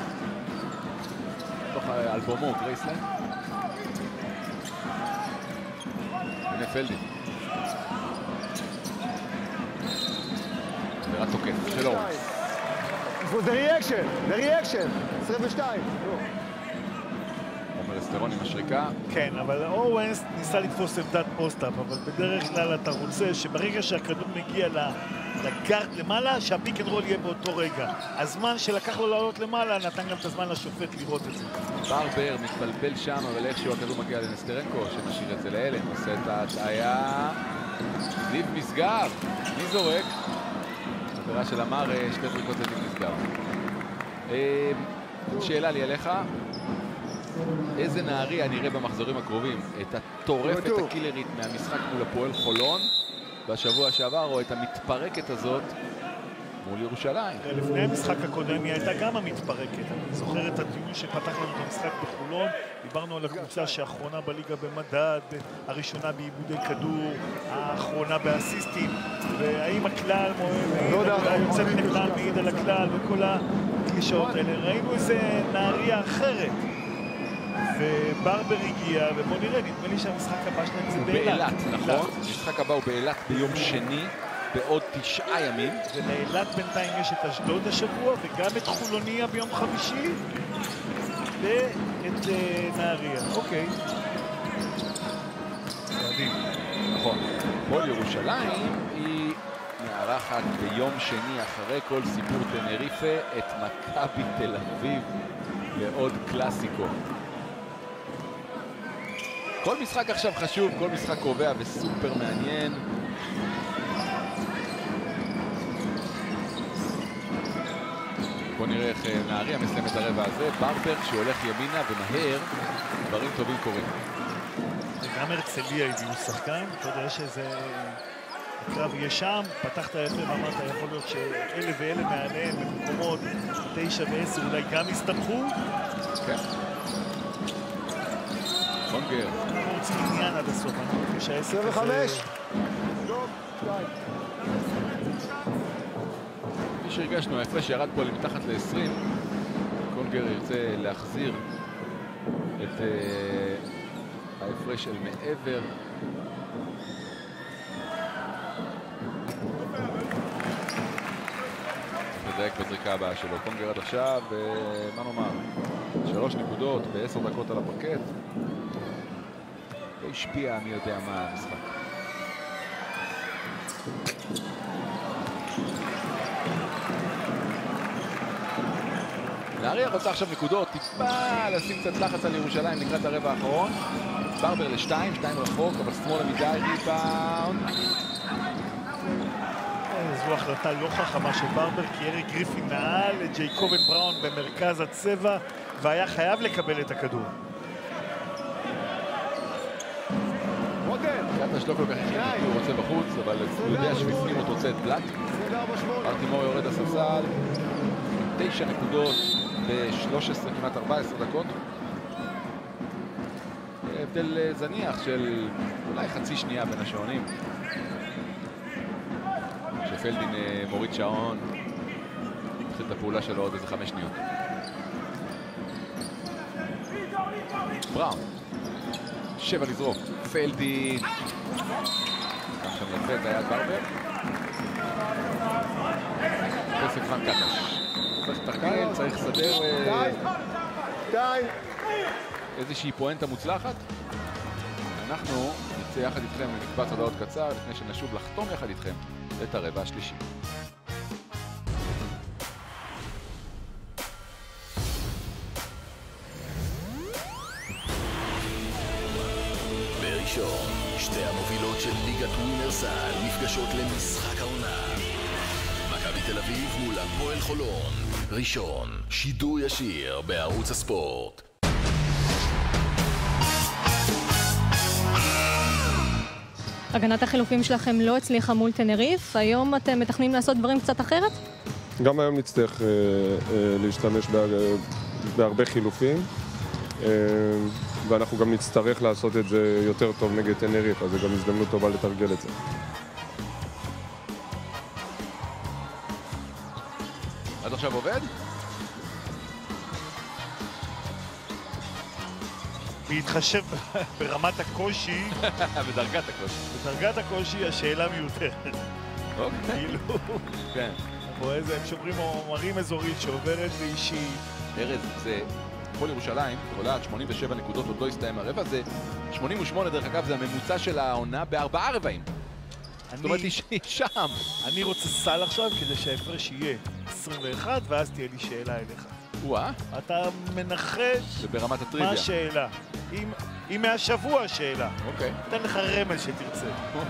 תוך אלבומו, גרייסלנד. הנה פלדין. עבירת תוקף של אורנס. זה ריאקשן, 22. עומר אסטרון עם השריקה. כן, אבל אורנס ניסה לתפוס עמדת פוסט-אפ, אבל בדרך כלל אתה רוצה שברגע שהכדור מגיע לגארד למעלה, שהפיק אנד רול יהיה באותו רגע. הזמן שלקח לו לעלות למעלה נתן גם את הזמן לשופט לראות את זה. ברבר מתבלבל שם, אבל איכשהו הכדור מגיע לנסטרנקו, שנשאיר את זה לאלן, עושה את ההטעיה. ניב משגב, מי זורק? חברה של אמר, 2 זריקות לניב משגב. שאלה לי אליך, איזה נהריה נראה במחזורים הקרובים? את הטורפת הקילרית מהמשחק מול הפועל חולון בשבוע שעבר, או את המתפרקת הזאת מול ירושלים? לפני המשחק הקודם היא הייתה גם המתפרקת. אני זוכר את הדיון שפתח לנו את המשחק בחולון. דיברנו על הקבוצה שהאחרונה בליגה במדד, הראשונה בעיבודי כדור, האחרונה באסיסטים, והאם הכלל יוצא מן הכלל מעיד על הכלל וכל הקלישאות האלה. ראינו איזה נהריה אחרת. וברבר הגיע, ובוא נראה, נדמה לי שהמשחק הבא שלהם זה באילת. נכון? המשחק הבא הוא באילת ביום שני. בעוד 9 ימים. ולאילת בינתיים יש את אשדוד השבוע, וגם את חולוניה ביום חמישי, ואת נהריה. אוקיי. נכון. הפועל ירושלים היא מארחת ביום שני אחרי כל סיפור טנריפה את מכבי תל אביב בעוד קלאסיקו. כל משחק עכשיו חשוב, כל משחק קובע וסופר מעניין. בוא נראה איך נהריה מסיים את הרבע הזה. ברבר שהולך ימינה ומהר, דברים טובים קורים. גם הרצליה הביאו שחקן, אתה יודע שזה קרב יהיה שם, פתחת יפה ואמרת, יכול להיות שאלה ואלה מעליהם במקומות 9 ו10 אולי גם הסתבכו. כן. קונגר. אנחנו רוצים עניין עד הסוף, אני חושב שהעסק הזה... כפי שהרגשנו, ההפרש ירד פה למתחת ל-20. קונגר ירצה להחזיר את ההפרש של מעבר. מדייק בזריקה הבאה שלו. קונגר עד עכשיו, מה נאמר? 3 נקודות ב10 דקות על הפרקט. לא השפיע מי יודע מה המשחק. נהריה רוצה עכשיו נקודות, טיפה לשים קצת לחץ על ירושלים לקראת הרבע האחרון. ברבר ל2, 2 רחוק, אבל שמאלה מדי, ריבאונד. זו החלטה לא חכמה של ברבר, כי אריק גריפין נעל את ג'ייקובן בראון במרכז הצבע, והיה חייב לקבל את הכדור. קטש לא כל כך החליט כי הוא רוצה בחוץ, אבל הוא יודע שבפנים הוא רוצה את בלק. ארטימור יורד הספסל, 9 נקודות ב-13, כמעט 14 דקות. הבדל זניח של אולי חצי שנייה בין השעונים. שפלדין מוריד שעון, התחיל את הפעולה שלו עוד איזה 5 שניות. בראון. 7 לזרוק, פלדין. גם שם יפה את היד ברבר. פסק זמן קטש. צריך תרגיל, צריך לסדר איזושהי פואנטה מוצלחת. אנחנו נצא יחד איתכם למקבץ הודעות קצר לפני שנשוב לחתום יחד איתכם את הרבע השלישי. בראשון, שתי המובילות של ליגת ווינרסל נפגשות למשחק העונה. מכבי תל אביב מול הפועל חולון. ראשון, שידור ישיר בערוץ הספורט. הגנת החילופים שלכם לא הצליחה מול טנריף, היום אתם מתכננים לעשות דברים קצת אחרת? גם היום נצטרך להשתמש בהרבה חילופים, ואנחנו גם נצטרך לעשות את זה יותר טוב נגד טנריף, אז זה גם הזדמנות טובה לתרגל את זה. עד עכשיו עובד? בהתחשב ברמת הקושי, בדרגת הקושי. בדרגת הקושי השאלה מיותרת. אוקיי. כאילו, כן. או איזה, הם שומרים אומרים אזורית שעוברת לאישי. ארז, זה הפועל ירושלים, עולה 87 נקודות, עוד לא הסתיים הרבע, זה 88 דרך אגב, זה הממוצע של העונה בארבעה רבעים. זאת אומרת, היא שם. אני רוצה סל עכשיו כדי שההפרש יהיה 21, ואז תהיה לי שאלה אליך. וואה. אתה מנחש זה ברמת הטריוויה. מה השאלה. אם מהשבוע השאלה. אוקיי. תן לך רמז שתרצה.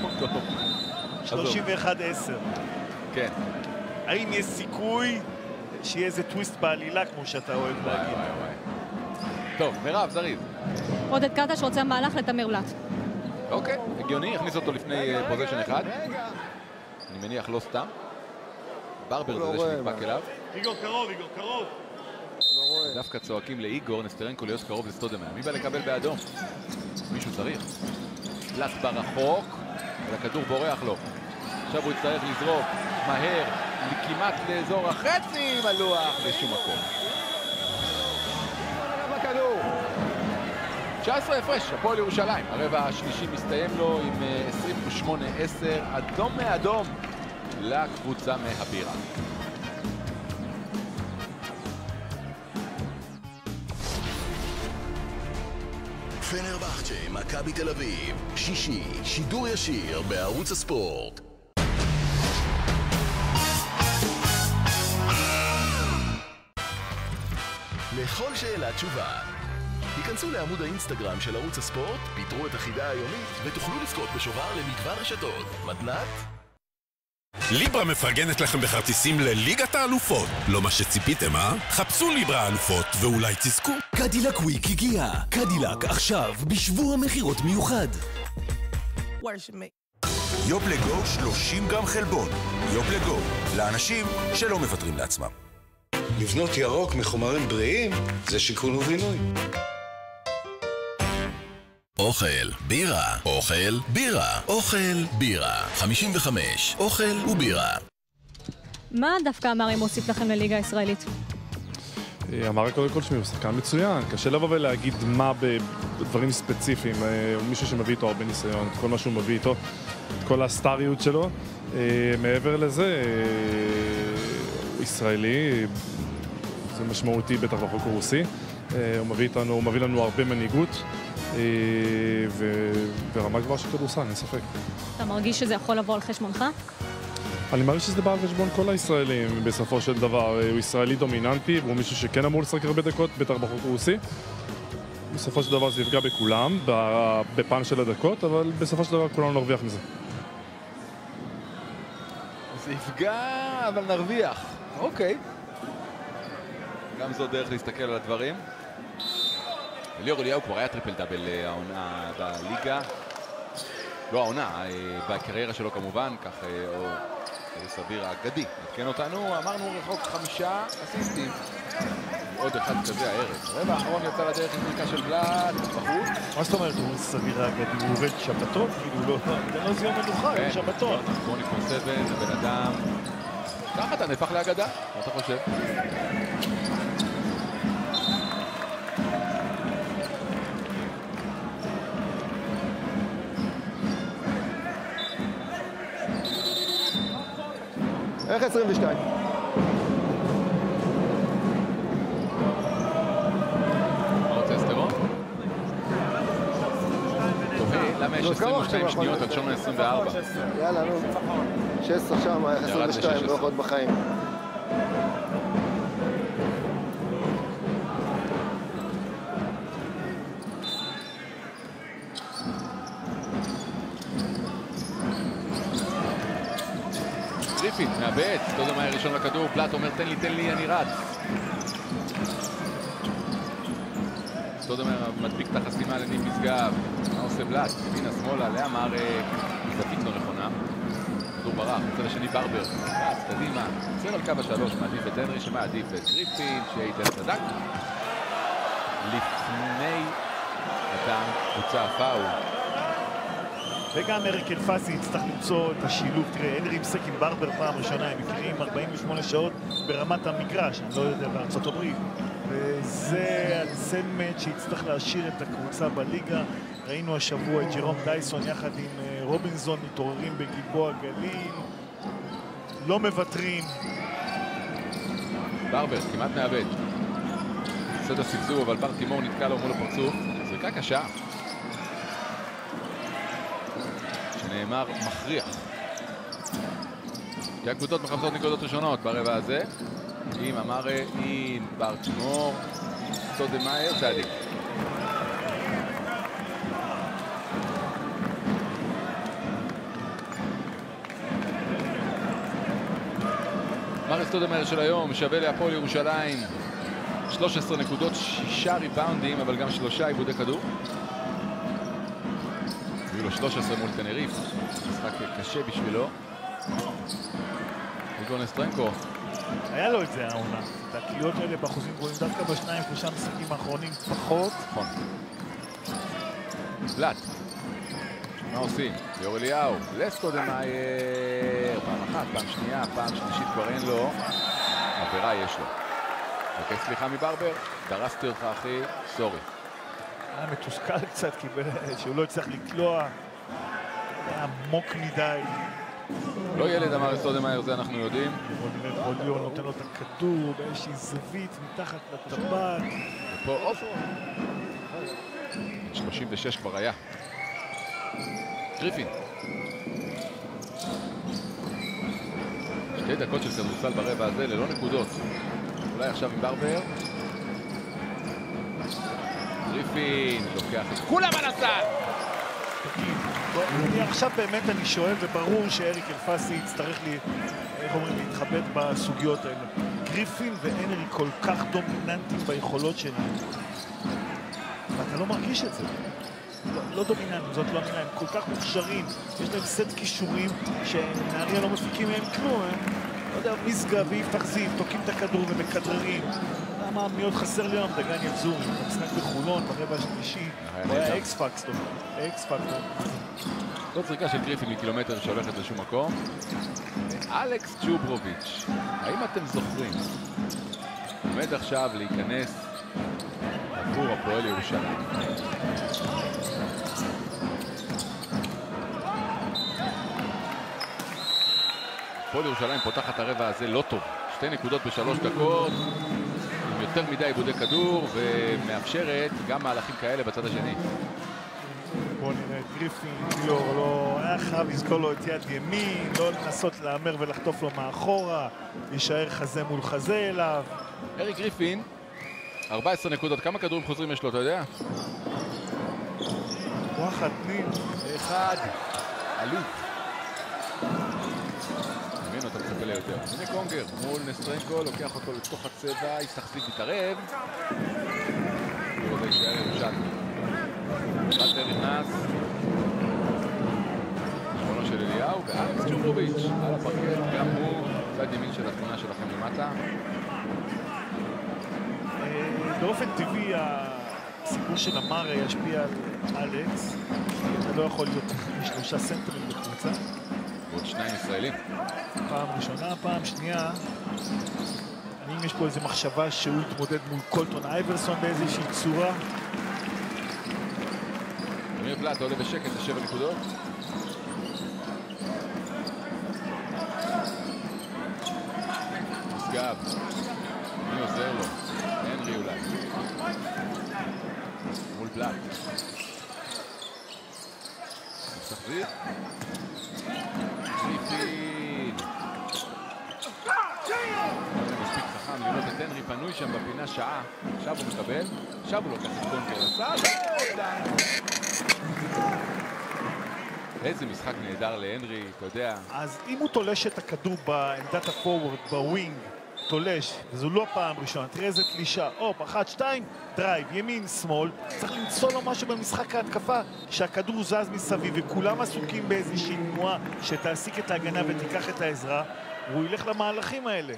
31-10. כן. האם יש סיכוי שיהיה איזה טוויסט בעלילה, כמו שאתה אוהב להגיד? טוב, מירב, זריז. עודד קטש רוצה מהלך לתמיר בלאט. אוקיי, הגיוני, הכניס אותו לפני פוזיישן אחד. אני מניח לא סתם. ברבר זה שנדבק אליו. איגור קרוב, איגור קרוב. דווקא צועקים לאיגור, נסטרנקו להיות קרוב לסטודמן. מי בא לקבל באדום? מישהו צריך. בלאט ברחוק, והכדור בורח לו. עכשיו הוא יצטרך לזרוק מהר, כמעט לאזור החצי עם הלוח, בשום מקום. 19 הפרש, הפועל ירושלים. הרבע השלישי מסתיים לו עם 28-10, אדום מאדום לקבוצה מהבירה. פנרבחצ'ה, מכבי תל אביב, שישי, שידור ישיר בערוץ הספורט. לכל שאלה תשובה. היכנסו לעמוד האינסטגרם של ערוץ הספורט, פיתרו את החידה היומית ותוכלו לזכות בשובר למגוון רשתות. מתנת? ליברה מפרגנת לכם בכרטיסים לליגת האלופות. לא מה שציפיתם, חפשו ליברה האלופות ואולי תזכו. קדילק וויק הגיע. קדילק עכשיו בשבוע מחירות מיוחד. יופלגו 30 גרם חלבון. יופלגו, לאנשים שלא מוותרים לעצמם. לבנות ירוק מחומרים בריאים זה שיכון ובינוי. אוכל, בירה, אוכל, בירה, אוכל, בירה. 55, אוכל ובירה. מה דווקא אמרי מוסיף לכם לליגה הישראלית? אמרי קודם כל שהוא שחקן מצוין. קשה לבוא ולהגיד מה בדברים ספציפיים. הוא מישהו שמביא איתו הרבה ניסיון, את כל מה שהוא מביא איתו, את כל הסטריות שלו. מעבר לזה, ישראלי, זה משמעותי בטח בחוק הרוסי. הוא מביא לנו הרבה מנהיגות. ורמה גבוהה של כדורסל, אין ספק. אתה מרגיש שזה יכול לבוא על חשבונך? אני מרגיש שזה בא על חשבון כל הישראלים בסופו של דבר. הוא ישראלי דומיננטי, והוא מישהו שכן אמור לשחק הרבה דקות, בטח בחוק רוסי. בסופו של דבר זה יפגע בכולם, בפן של הדקות, אבל בסופו של דבר כולנו נרוויח מזה. זה יפגע, אבל נרוויח. אוקיי. גם זו דרך להסתכל על הדברים. ליאור אליהו כבר היה טריפל דאבל העונה בליגה. לא העונה, בקריירה שלו כמובן, כך או סביר האגדי. נתקן אותנו, אמרנו רחוק 5 אסיסטים. עוד אחד כזה הערב. רבע האחרון יצא לדרך עם פריקה של בלאט, בחוץ. מה זאת אומרת, הוא סביר האגדי? הוא עובד שבתון? כאילו לא זה יום מנוחה, הוא שבתון. בוא נקרוא 7, הבן אדם. ככה אתה נהפך לאגדה, מה אתה חושב? איך 22? מה רוצה אסטרון? למה יש 22 שניות עד שונה 24? יאללה, נו. 16 שם, איך 22, לא עוד בחיים. גריפין, מאבד, סטודמאייר הראשון לכדור, בלאט אומר תן לי, אני רץ. סטודמאייר מדביק את החסימה לניב משגב. מה עושה בלאט? ימינה שמאלה, לאמר זווית לא נכונה. כדור ברח, בצד השני ברבר. רץ, קדימה, עוצר על קו השלוש, מעדיף את הנרי שמעדיף את גריפין, שייתן את הדק. לפני אדם קבוצה הפאול. וגם אריק אלפסי יצטרך למצוא את השילוב. תראה, הנרי משחק עם ברבר פעם ראשונה, הם מכירים 48 שעות ברמת המגרש, אני לא יודע, בארצות הברית. וזה הצמד שיצטרך להשאיר את הקבוצה בליגה. ראינו השבוע את ג'רום דייסון יחד עם רובינזון מתעוררים בגלבוע גליל. לא מוותרים. ברבר כמעט מאבד. עושה את הסבסוב, אבל בר תימור נתקע לו מול הפרצוף. זריקה קשה. שנאמר מכריח. כי הקבוצות מחפשות נקודות ראשונות ברבע הזה. עם אמרי, עם בר תימור, סטודמאייר, צדיק. מרי סטודמאייר של היום שווה להפועל ירושלים 13 נקודות, 6 ריבאונדים, אבל גם 3 עיבודי כדור. היו לו 13 מול תנריף, משחק קשה בשבילו. איגון אסטרנקו. היה לו את זה העונה, את הקליעות האלה באחוזים גבוהים, דווקא בשניים, 3 משחקים האחרונים פחות. נכון. בלאט. מה עושים? ליאור אליהו, לסטודמאייר. פעם אחת, פעם שנייה, פעם שלישית כבר אין לו. עבירה יש לו. אוקיי, סליחה מברבר, דרסתי אותך אחי, סורי. היה מתוסכל קצת, שהוא לא הצליח לקלוע. היה עמוק מדי. לא ילד אמר סודמאייר, זה אנחנו יודעים. בוא נראה, רוליו נותן לו את הכדור באיזושהי זווית מתחת לטבעת. ופה, אופ. 36 כבר היה. גריפין. 2 דקות של כדורסל ברבע הזה ללא נקודות. אולי עכשיו עם ברבר. גריפין לוקח את כולם על הסל! עכשיו באמת אני שואל, וברור שאריק אלפסי יצטרך להתחבט בסוגיות האלה. גריפין והנרי כל כך דומיננטיים ביכולות שלהם. ואתה לא מרגיש את זה. לא דומיננטיים, זאת לא מילה, הם כל כך מוכשרים. יש להם סט כישורים שנהריה לא מפיקים מהם כלום. לא יודע, משגב ויפתח זיו, תוקעים את הכדור ומכדררים. למה מאוד חסר לי היום דגן יבזורי, במשחק בחולון, ברבע השלישי, הוא היה אקס פקטור. זאת זריקה של גריפין מקילומטר שהולכת לשום מקום. אלכס צ'וברוביץ', האם אתם זוכרים? עומד עכשיו להיכנס עבור הפועל ירושלים. הפועל ירושלים פותחת הרבע הזה לא טוב. 2 נקודות ב3 דקות. יותר מדי עיבודי כדור ומאפשרת גם מהלכים כאלה בצד השני. בוא נראה את גריפין, לא היה חייב לזכור לו את יד ימין, לא לנסות להמר ולחטוף לו מאחורה, להישאר חזה מול חזה אליו. אריק גריפין, 14 נקודות, כמה כדורים חוזרים יש לו, אתה יודע? וואחד פנים. 1, עלות. ממנו אתה מצפה ליותר. הנה קונגר מול נסטרנקו, לוקח אותו לתוך הצבע, יסתחסיב מתערב. וזה יישאר ירושלים. בטר נכנס. שמונו של אליהו ואלכס צ'וברוביץ' על הפרקט, גם הוא צד ימין של התמונה שלכם למטה. באופן טבעי הסיפור של המרה ישפיע על אלכס. אתה לא יכול להיות 3 סנטרים בקבוצה. ועוד 2 ישראלים. פעם ראשונה, פעם שנייה. האם יש פה איזו מחשבה שהוא יתמודד מול קולטון אייברסון באיזושהי צורה? אמיר בלאט עולה בשקט ל7 נקודות. משגב. מי עוזר לו? הנרי אולי. מול בלאט. תחזיר. גריפין. מספיק חכם לראות את הנרי פנוי שם בפינה שעה. עכשיו הוא מקבל. עכשיו הוא לוקח את קונטר לסל. איזה משחק נהדר להנרי, אתה יודע. אז אם הוא תולש את הכדור בעמדת הפורוורד, בווינג, תולש, וזו לא פעם ראשונה, תראה איזה תלישה, הופ, 1, 2, דרייב, ימין, שמאל, צריך למצוא לו משהו במשחק ההתקפה, שהכדור זז מסביב וכולם עסוקים באיזושהי תנועה שתעסיק את ההגנה ותיקח את העזרה, והוא ילך למהלכים האלה.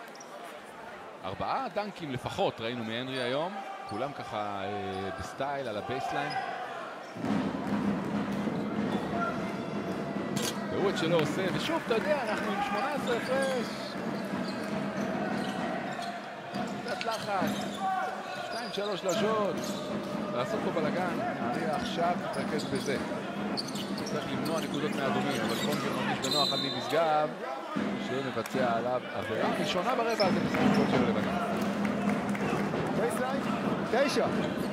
4 דנקים לפחות ראינו מהנרי היום, כולם ככה בסטייל על הבייסליין. והוא את שלו עושה, ושוב, אתה יודע, אנחנו עם 18 הפרש. קצת לחץ, 2-3 שלשות. לעשות פה בלגן, נהריה עכשיו תתרכז בזה. צריך למנוע נקודות מהאדומים, אבל קונגר מרגיש בנוח על משגב, שמבצע עליו עבירה ראשונה ברבע הזה בסביבות של לבנה. 9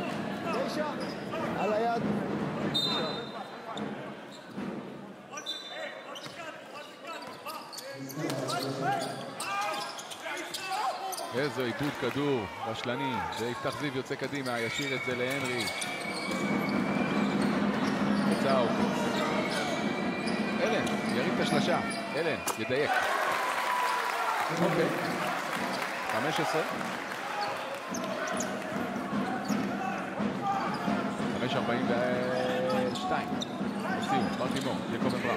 על היד. איזה עיבוד כדור רשלני, ויפתח זיו יוצא קדימה, ישאיר את זה להנרי. יצא עוקץ. אלן, ירים את השלשה. אלן, ידייק. אוקיי. 15. 5:42. לסיום, בר תימור, יקוב אמרה.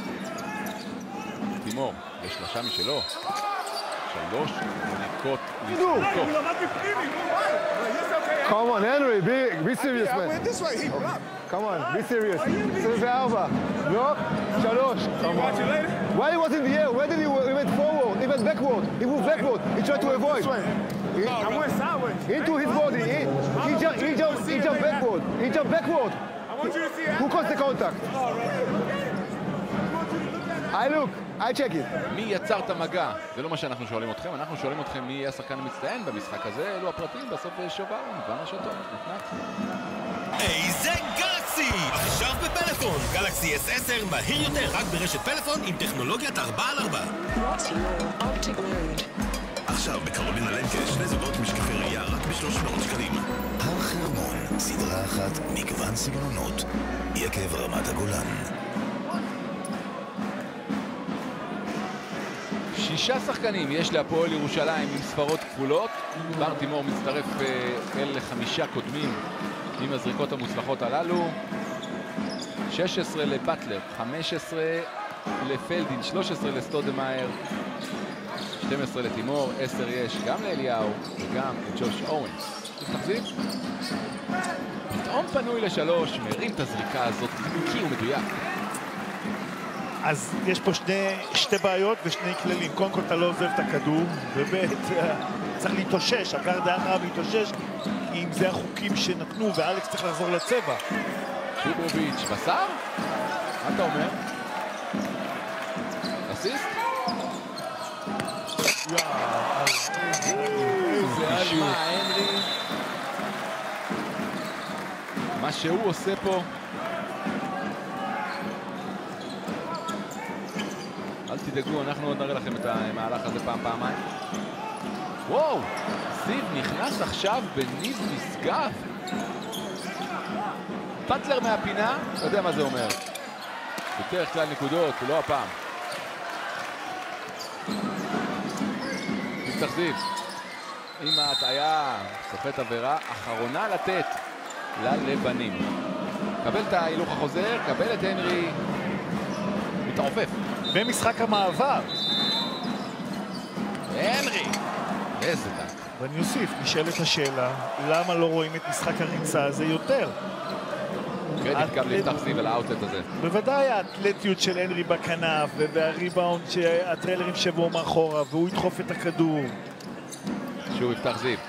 תימור, לשלשה משלו. 3 דקות לזכותו. Come on, Henry, be serious, man. Come on, be serious. 24. Block, 3. Come on. Why he was in the air? Where did he went forward? He went backward. He moved backward. He tried to avoid. I went sideways. Into his body. He jumped backward. He jumped backward. I want you to see Who caused the contact? I look. I check it. מי יצר את המגע? זה לא מה שאנחנו שואלים אתכם, אנחנו שואלים אתכם מי יהיה השחקן המצטיין במשחק הזה, אלו הפרטים, בסוף שובר, מגוון רשתות, נתנת. איזה גלקסי! עכשיו בפלאפון, גלקסי S10 מהיר יותר רק ברשת פלאפון עם טכנולוגיית 4x4. עכשיו בקרולינה לנקש לזוגות משקפי ראייה רק ב-300 שקלים. הר חרמון, סדרה אחת, מגוון סגנונות, יקב רמת הגולן. 6 שחקנים יש להפועל ירושלים עם ספרות כפולות. בר תימור מצטרף אל 5 קודמים עם הזריקות המוצלחות הללו. 16 לבטלר, 15 לפלדין, 13 לסטודמאייר, 12 לתימור, 10 יש גם לאליהו וגם לג'וש אורנס. תחזיק. פתאום פנוי ל3, מרים את הזריקה הזאת כי הוא מדויק. אז יש פה שתי בעיות ושני כללים. קודם כל אתה לא עוזב את הכדור, וב' צריך להתאושש, הגארד היה חייב להתאושש, אם זה החוקים שנתנו ואלכס צריך לחזור לצבע. שוברוביץ' בשר? מה אתה אומר? אסיסט? זה על מה, הנרי? מה שהוא עושה פה אל תדאגו, אנחנו עוד נראה לכם את המהלך הזה פעמיים. וואו, זיו נכנס עכשיו בניב משגב. פטלר מהפינה, אתה יודע מה זה אומר. יותר כלל נקודות, לא הפעם. נפתח זיו. עם ההטעיה, סוחט עבירה, אחרונה לתת ללבנים. קבל את ההילוך החוזר, קבל את הנרי. מתעופף. במשחק המעבר. הנרי. איזה דק. ואני אוסיף, נשאלת השאלה, למה לא רואים את משחק הריצה הזה יותר? קרדיט גם לפתח זיו על האוטלט הזה. בוודאי האתלטיות של הנרי בכנף, והריבאונד שהטריילרים שבו מאחורה, והוא ידחוף את הכדור. שוב יפתח זיו.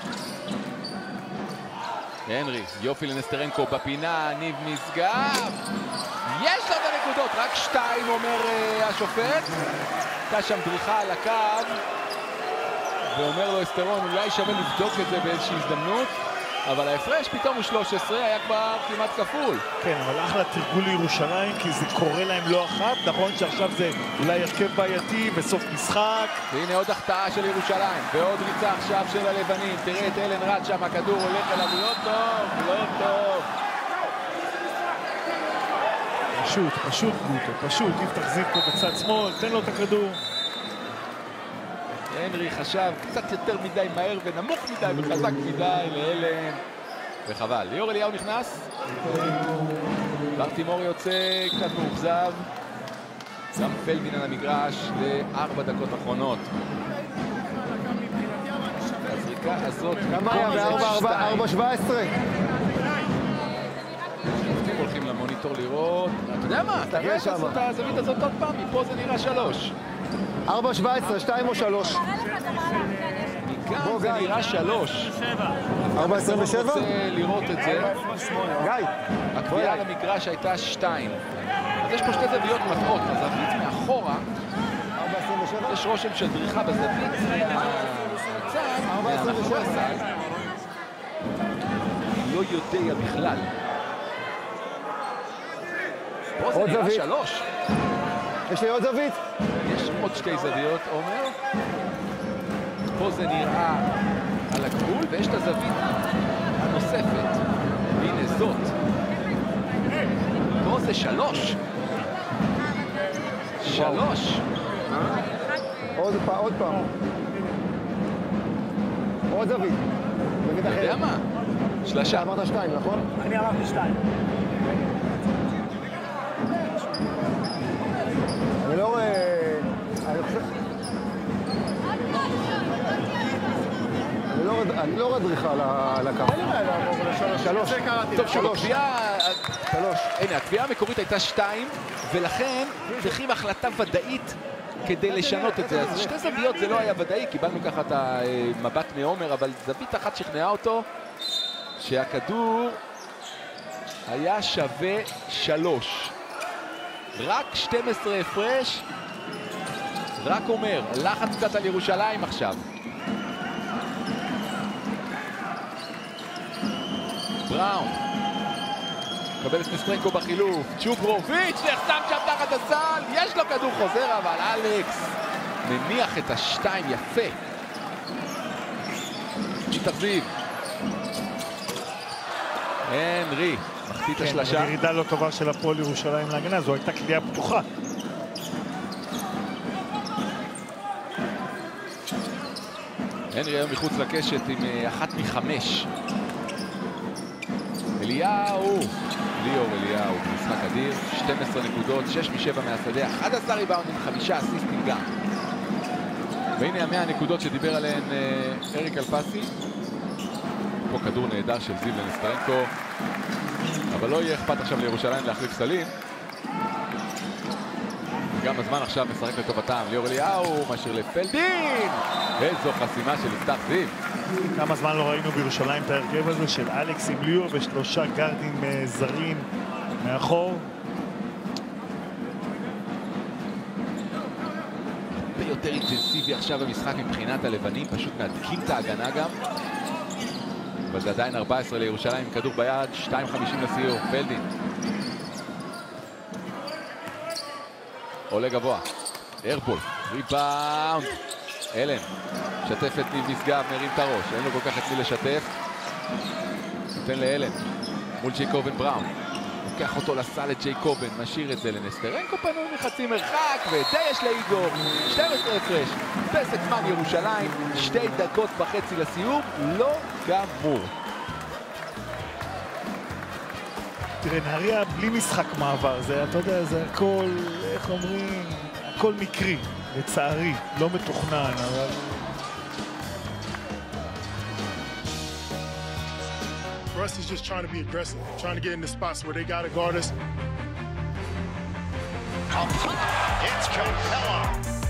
הנרי, יופי לנסטרנקו בפינה, ניב משגב. יש לו את הנקודות, רק 2 אומר השופט. הייתה שם דריכה על הקו. ואומר לו אסטרון, אולי שווה לבדוק את זה באיזושהי הזדמנות. אבל ההפרש פתאום הוא 13, היה כבר כמעט כפול. כן, אבל אחלה תרגול לירושלים, כי זה קורה להם לא אחת. נכון שעכשיו זה אולי הרכב בעייתי בסוף משחק. והנה עוד החטאה של ירושלים, ועוד ריצה עכשיו של הלבנים. תראה את אלן רד שם, הכדור הולך אליו, לא טוב, לא טוב. פשוט גוטו, פשוט. יפתח זיו פה בצד שמאל, תן לו את הכדור. הנרי חשב קצת יותר מדי מהר ונמוך מדי וחזק מדי לאלן. וחבל. ליאור אליהו נכנס. בר תימור יוצא קצת מאוכזב. גם פלדין על המגרש ל4 דקות אחרונות. הזריקה הזאת... כמה היה? ב-4-17. הולכים למוניטור לראות. אתה יודע מה? אתה רואה לעשות את הזווית הזאת עוד פעם? מפה זה נראה 3. 4-17, 2 או 3? מכאן זה נראה 3. 4-27? רוצה לראות את זה. גיא. הקביעה למגרש הייתה 2. אז יש פה 2 זוויות מטעות. הזווית מאחורה. יש רושם של דריכה בזווית. מהצד. לא יודע בכלל. פה זה נראה 3. יש לי עוד זווית? יש עוד 2 זוויות, עומר. פה זה נראה על הגבול, ויש את הזווית הנוספת. הנה זאת. פה זה 3. 3. עוד פעם. עוד זווית. אתה יודע מה? שלשה. אמרת 2, נכון? אני אמרתי 2. אני לא רואה... אני לא רואה דריכה על הקו. 3. טוב, שוב, הקביעה... 3. הנה, הקביעה המקורית הייתה 2, ולכן צריכים החלטה ודאית כדי לשנות את זה. אז 2 זוויות זה לא היה ודאי, קיבלנו ככה את המבט מעומר, אבל זווית אחת שכנעה אותו שהכדור היה שווה 3. רק 12 הפרש, רק אומר, לחץ קצת על ירושלים עכשיו. בראון. קבל את נסטרנקו בחילוף. צ'ופרוביץ' נחסם שם תחת הסל. יש לו כדור חוזר, אבל אלכס מניח את השתיים יפה. תחזיב. הנרי. מחטיא את השלשה. ירידה לא טובה של הפועל ירושלים להגנה. זו הייתה קליעה פתוחה. הנרי היום מחוץ לקשת עם 1 מ-5. אליהו. ליאור אליהו, משחק אדיר, 12 נקודות, 6 מ-7 מהשדה, 11 ריבאונדים, 5 אסיסטים גם. והנה 100 הנקודות שדיבר עליהן אריק אלפסי. פה כדור נהדר של זיו לנסטרנקו, אבל לא יהיה אכפת עכשיו לירושלים להחליף סלים. וגם הזמן עכשיו משחק לטובתם. ליאור אליהו, משאיר לפלדין. איזו חסימה של יפתח זיו. כמה זמן לא ראינו בירושלים את ההרכב הזה של אלכס עם ליאור ושלושה גארדים זרים מאחור. הרבה יותר אינטנסיבי עכשיו במשחק מבחינת הלבנים, פשוט מעדקים את ההגנה גם. אבל זה עדיין 14 לירושלים עם כדור ביד, 2.50 לסיום, פלדין. עולה גבוה, ארבול, ריבאונד. אלן, שתף את ניב משגב, מרים את הראש, אין לו כל כך את מי לשתף. נותן לאלן, מול ג'ייקובן בראון. לוקח אותו לסל את ג'ייקובן, משאיר את זה לנסטרנקו, פנוי מחצי מרחק, ואת זה יש לאיגור. 12 הפרש, פסק זמן ירושלים, 2 דקות וחצי לסיום, לא גמור. תראה, נהריה בלי משחק מעבר, זה, אתה יודע, זה הכל, איך אומרים, הכל מקרי, לצערי, לא מתוכנן, אבל... For us, he's just trying to be aggressive, trying to get in the spots where they got to guard us. It's Capella.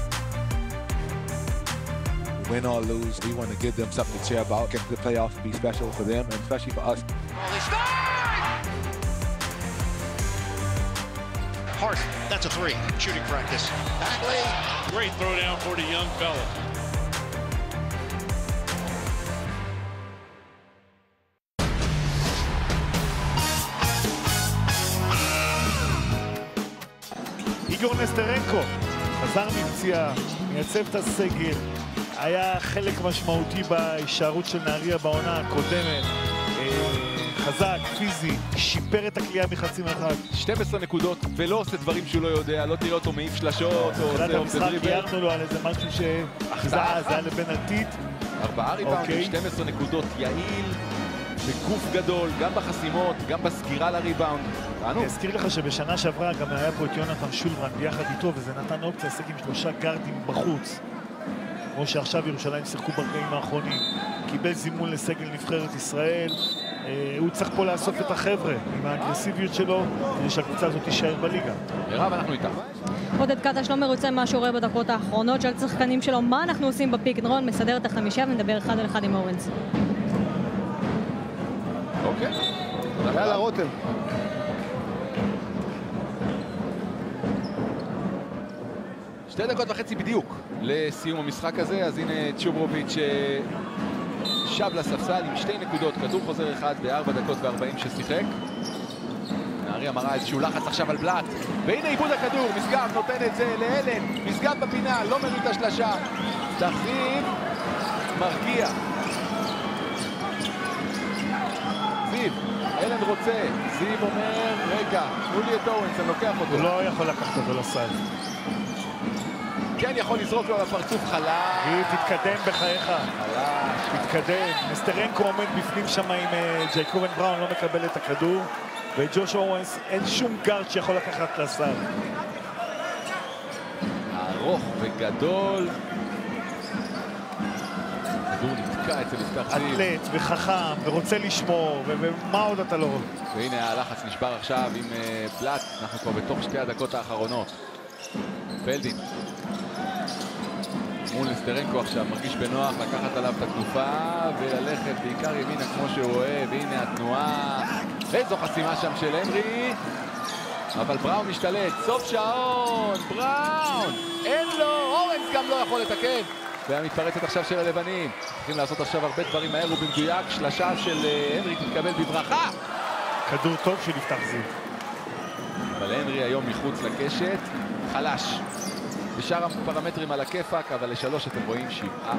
Win or lose, we want to give them something to cheer about, get the playoffs to be special for them, and especially for us. Hart, that's a 3. Shooting practice. Bagley. Great throwdown for the young fella. איגור נסטרנקו חזר מפציעה, מייצב את הסגל, היה חלק משמעותי בהישארות של נהריה בעונה הקודמת. חזק, פיזי, שיפר את הקליעה מחצי מרחק. 12 נקודות ולא עושה דברים שהוא לא יודע, לא תראה אותו מעיף שלשות או עושה אופן דריבל. הערנו לו על איזה משהו שזה היה לבן עתיד. 4 ריבאונדים, 12 נקודות, יעיל, בגוף גדול, גם בחסימות, גם בסגירה לריבאונד. אני אזכיר לך שבשנה שעברה גם היה פה את יונתן שולברן ביחד איתו, וזה נתן אופציה לשחק עם 3 גארדים בחוץ. כמו שעכשיו ירושלים שיחקו ברגעים האחרונים. קיבל זימון לסגל נבחרת ישראל. הוא צריך פה לאסוף את החבר'ה עם האגרסיביות שלו, כדי שהקבוצה הזאת תישאר בליגה. מירב, אנחנו איתך. עודד קטש לא מרוצה מה שקורה בדקות האחרונות של שחקנים שלו. מה אנחנו עושים בפיק אנד רול? מסדר את החמישה ונדבר 1 על 1 עם אורנס. אוקיי. יאללה, רותם. שתי דקות וחצי בדיוק לסיום המשחק הזה, אז הנה צ'וברוביץ' שב לספסל עם 2 נקודות, כדור חוזר 1 ב4 דקות ו40 ששיחק. נהריה מראה איזשהו לחץ עכשיו על בלאט, והנה איבוד הכדור, משגב נותן את זה לאלן, משגב בפינה, לא מרים את השלשה, תחזיב, מרגיע. זיו, אלן רוצה, זיו אומר, רגע, תנו לי את אורנס, אני לוקח אותו. הוא לא יכול לקחת אותו לסל. כן יכול לזרוק לו לפרצוף חלש. היא תתקדם בחייך. חלש. תתקדם. נסטרנקו עומד בפנים שם עם ג'ייקובן בראון, לא מקבל את הכדור. וג'וש אורנס, אין שום גארד שיכול לקחת לסל. ארוך וגדול. הכדור נתקע אצל יפתח זיו. אתלט וחכם ורוצה לשמור, ומה עוד אתה לא רואה? והנה הלחץ נשבר עכשיו עם בלאט. אנחנו כבר בתוך 2 הדקות האחרונות. פלדין. מול נסטרנקו עכשיו, מרגיש בנוח לקחת עליו את התנופה וללכת בעיקר ימינה כמו שהוא אוהב. והנה התנועה, איזו חסימה שם של הנרי, אבל בראון משתלט, סוף שעון, בראון, אין לו, אורנס יכול לתקן. והמתפרצת עכשיו של הלבנים. צריכים לעשות עכשיו הרבה דברים מהר ובמדויק. שלשה של הנרי תתקבל בברכה. כדור טוב של יפתח זיו. אבל הנרי היום מחוץ לקשת. חלש. בשאר הפרמטרים על הכיפק, אבל לשלוש אתם רואים 17%.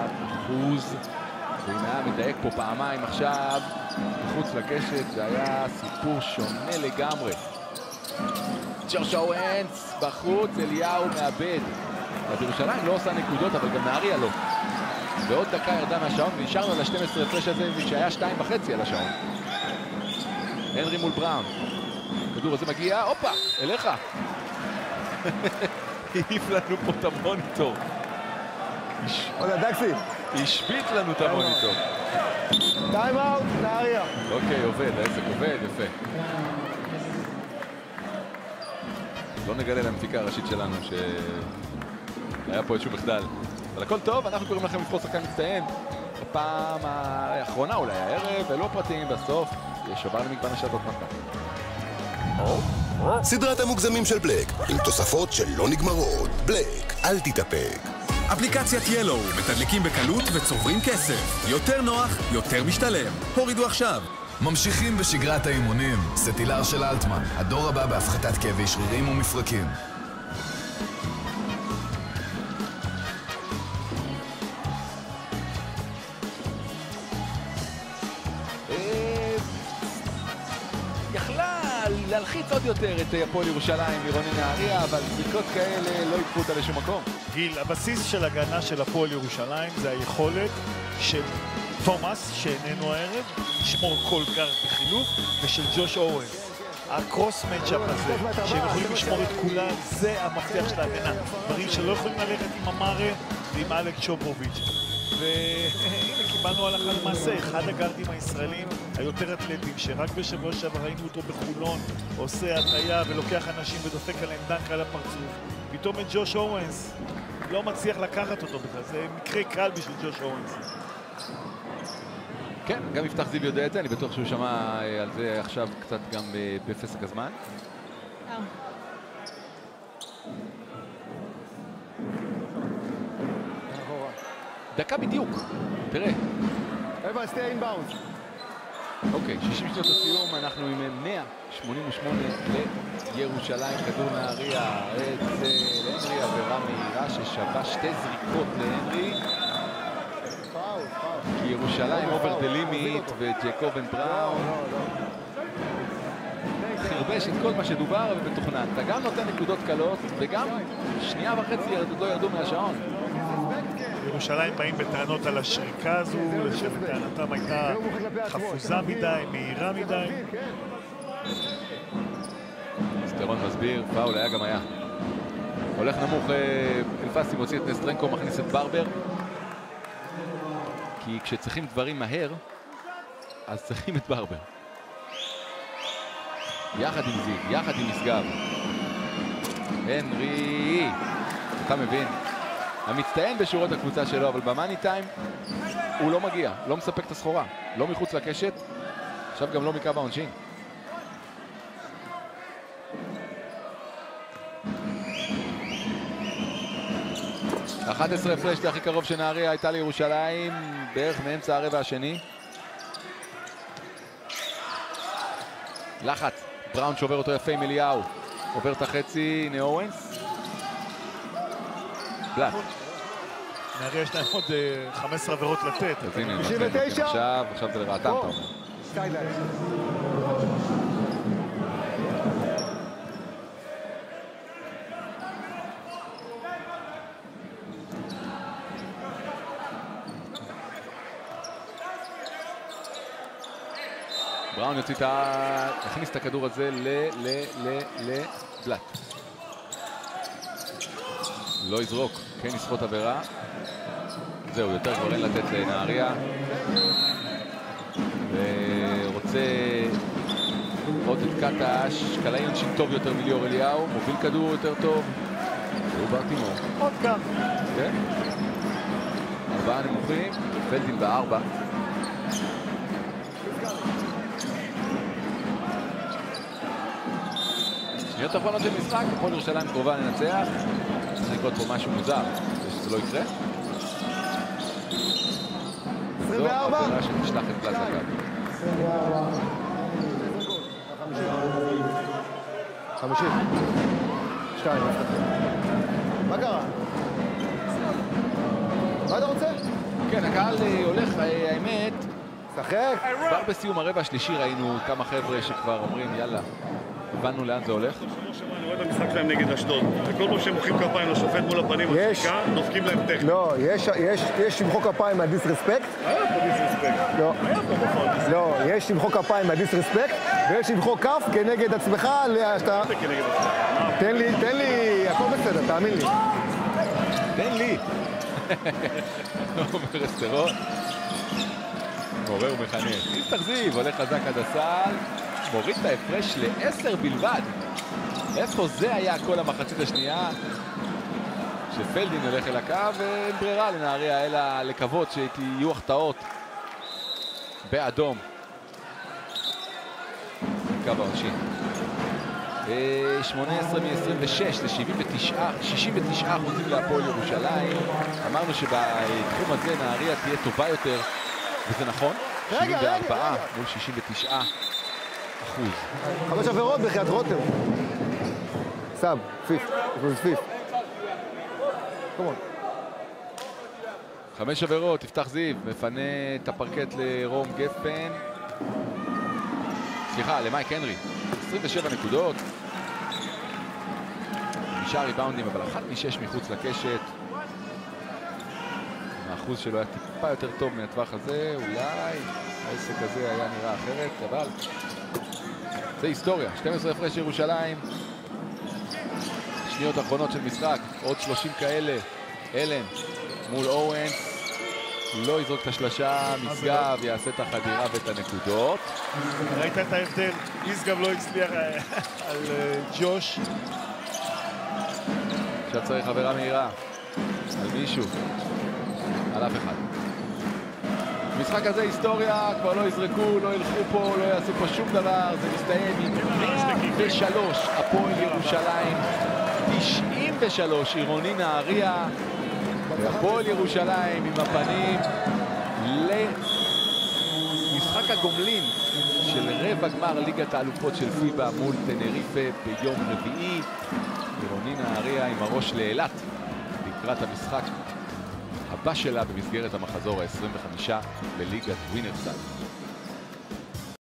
ואם היה מדייק פה פעמיים עכשיו, מחוץ לקשת, זה היה סיפור שונה לגמרי. ג'וש אוונס בחוץ, אליהו מאבד. אז ירושלים לא עושה נקודות, אבל גם נהריה לא. ועוד דקה ירדה מהשעון, ונשארנו על ה-12 הפרש הזה, שהיה 2.5 על השעון. הנרי מול בראון. הכדור הזה מגיע, הופה, אליך. העיף לנו פה את המוניטור. השביט לנו את המוניטור. טיים אאוט, נהריה. אוקיי, עובד, העסק עובד, יפה. לא נגלה למפיקה הראשית שלנו שהיה פה איזשהו מחדל. אבל הכל טוב, אנחנו קוראים לכם לבחור שחקן מצטיין. בפעם האחרונה אולי הערב, ולא פרטים בסוף. יש שובר למגוון השעות מתנה. סדרת המוגזמים של בלק, עם תוספות שלא נגמרות. בלק, אל תתאפק. אפליקציית ילו, מתדלקים בקלות וצוברים כסף. יותר נוח, יותר משתלם. הורידו עכשיו. ממשיכים בשגרת האימונים. סטילר של אלטמן, הדור הבא בהפחתת כאבי שרירים ומפרקים. להלחיץ עוד יותר את הפועל ירושלים, עירוני נהריה, אבל זריקות כאלה לא יקחו אותה לשום מקום. גיל, הבסיס של הגנה של הפועל ירושלים זה היכולת של תומאס, שאיננו הערב, לשמור כל גארד בחילוף, ושל ג'וש אורנס. הקרוס מצ'אפ הזה, שהם יכולים לשמור את כולם, זה המפתח של ההגנה. דברים שלא יכולים ללכת עם אמרה ועם אלק צ'ופוביץ'. והנה קיבלנו הלכה למעשה, אחד הגארדים הישראלים היותר אתלטים, שרק בשבוע שעבר ראינו אותו בחולון, עושה הטעיה ולוקח אנשים ודופק עליהם דנק על הפרצוף. פתאום את ג'וש אורנס לא מצליח לקחת אותו בכלל, זה מקרה קל בשביל ג'וש אורנס. כן, גם יפתח זיו יודע את זה, אני בטוח שהוא שמע על זה עכשיו קצת גם בפסק הזמן. דקה בדיוק, תראה. אוקיי, 60 שנות הסיום, אנחנו עם 188 לירושלים, כדור נהריה, את להנרי, עבירה מהירה ששווה שתי זריקות להנרי. כי ירושלים אובר דה לימיט וג'קובן בראון חרבש את כל מה שדובר ובתוכנן. אתה גם נותן נקודות קלות וגם שנייה וחצי לא ירדו מהשעון. ירושלים באים בטענות על השריקה הזו, שבטענתם הייתה חפוזה מדי, מהירה מדי. סטרון מסביר, פאול היה גם היה. הולך נמוך, אלפסי מוציא את נסטרנקו, מכניס את ברבר. כי כשצריכים דברים מהר, אז צריכים את ברבר. יחד עם זיו, יחד עם משגב. הנרי, אתה מבין. המצטיין בשורות הקבוצה שלו, אבל במאני טיים הוא לא מגיע, לא מספק את הסחורה. לא מחוץ לקשת, עכשיו גם לא מקו העונשין. ה-11 הפרש הכי קרוב שנהריה הייתה לירושלים, בערך מאמצע הרבע השני. לחץ, בראון שובר אותו יפה עם אליהו. עובר את החצי, הנה אורנס. בלאט. נהריה יש להם עוד 15 עבירות לתת. אז הנה, עכשיו זה לרעתם, אתה אומר. בראון יוציא את הכניס את הכדור הזה לבלאט. לא יזרוק, כן יסחוט עבירה. זהו, יותר כבר אין לתת לנהריה. ורוצה עוד את קטש, קלעי עונשין טוב יותר מליאור אליהו, מוביל כדור יותר טוב. והוא ברטימור. עוד גם. כן. 4 נמוכים, פלדין ב4. שניות אחרונות של משחק, הפועל ירושלים קרובה לנצח. צריך לקרות פה משהו מוזר. זה לא יקרה. 24? זו עבירה שתשלח את פלאזה קו. 50. 2. מה קרה? מה אתה רוצה? כן, הקהל הולך, האמת, שחק. כבר בסיום הרבע השלישי ראינו כמה חבר'ה שכבר אומרים, יאללה, הבנו לאן זה הולך. אני רואה את המשחק שלהם נגד אשדוד, וכל פעם שהם מוחאים כפיים לשופט מול הפנים בשקה, דופקים להם טכנית. לא, יש למחוא כפיים מהדיסרספקט. היה פה דיסרספקט. לא. היה פה בפועל דיסרספקט. לא, יש למחוא כפיים מהדיסרספקט, ויש למחוא כף כנגד עצמך, שאתה... תן לי, הכל בסדר, תאמין לי. תן לי. אומר אסטרון. מעורר ומחנך. יפתח זיו, הולך חזק עד הסל. מוריד את ההפרש ל10 בלבד. איפה זה היה כל המחצית השנייה? שפלדין הולך אל הקו, ואין ברירה לנהריה, אלא לקוות שיהיו החטאות באדום. קו העונשין. 18 מ-26, זה 69% להפועל ירושלים. אמרנו שבתחום הזה נהריה תהיה טובה יותר, וזה נכון. 74 מול 69%. 5 עבירות בחיית רותם. סאב, פיף, פיף. קומון. 5 עבירות, יפתח זיו, מפנה את הפרקט לרום גפן. סליחה, למייק הנרי. 27 נקודות. 5 ריבאונדים, אבל 1 מ-6 מחוץ לקשת. האחוז שלו היה טיפה יותר טוב מהטווח הזה, אולי העסק הזה היה נראה אחרת, אבל זה היסטוריה. 12 הפרש ירושלים. שניות אחרונות של משחק, עוד 30 כאלה. אלן מול אורנס, לא יזרוק את השלשה, משגב יעשה את החדירה ואת הנקודות. ראית את ההבדל, משגב לא הצליח על ג'וש. עכשיו צריך חברה מהירה על מישהו, על אף אחד. המשחק הזה היסטוריה, כבר לא יזרקו, לא ילכו פה, לא יעשו פה שום דבר. זה מסתיים עם 103 הפועל ירושלים, 93 עירוני נהריה, והפועל ירושלים עם הפנים למשחק הגומלין של רבע גמר ליגת האלופות של פיבה מול טנריפה ביום רביעי. עירוני נהריה עם הראש לאילת לקראת המשחק הבא שלה במסגרת המחזור ה-25 בליגת ווינרסייד.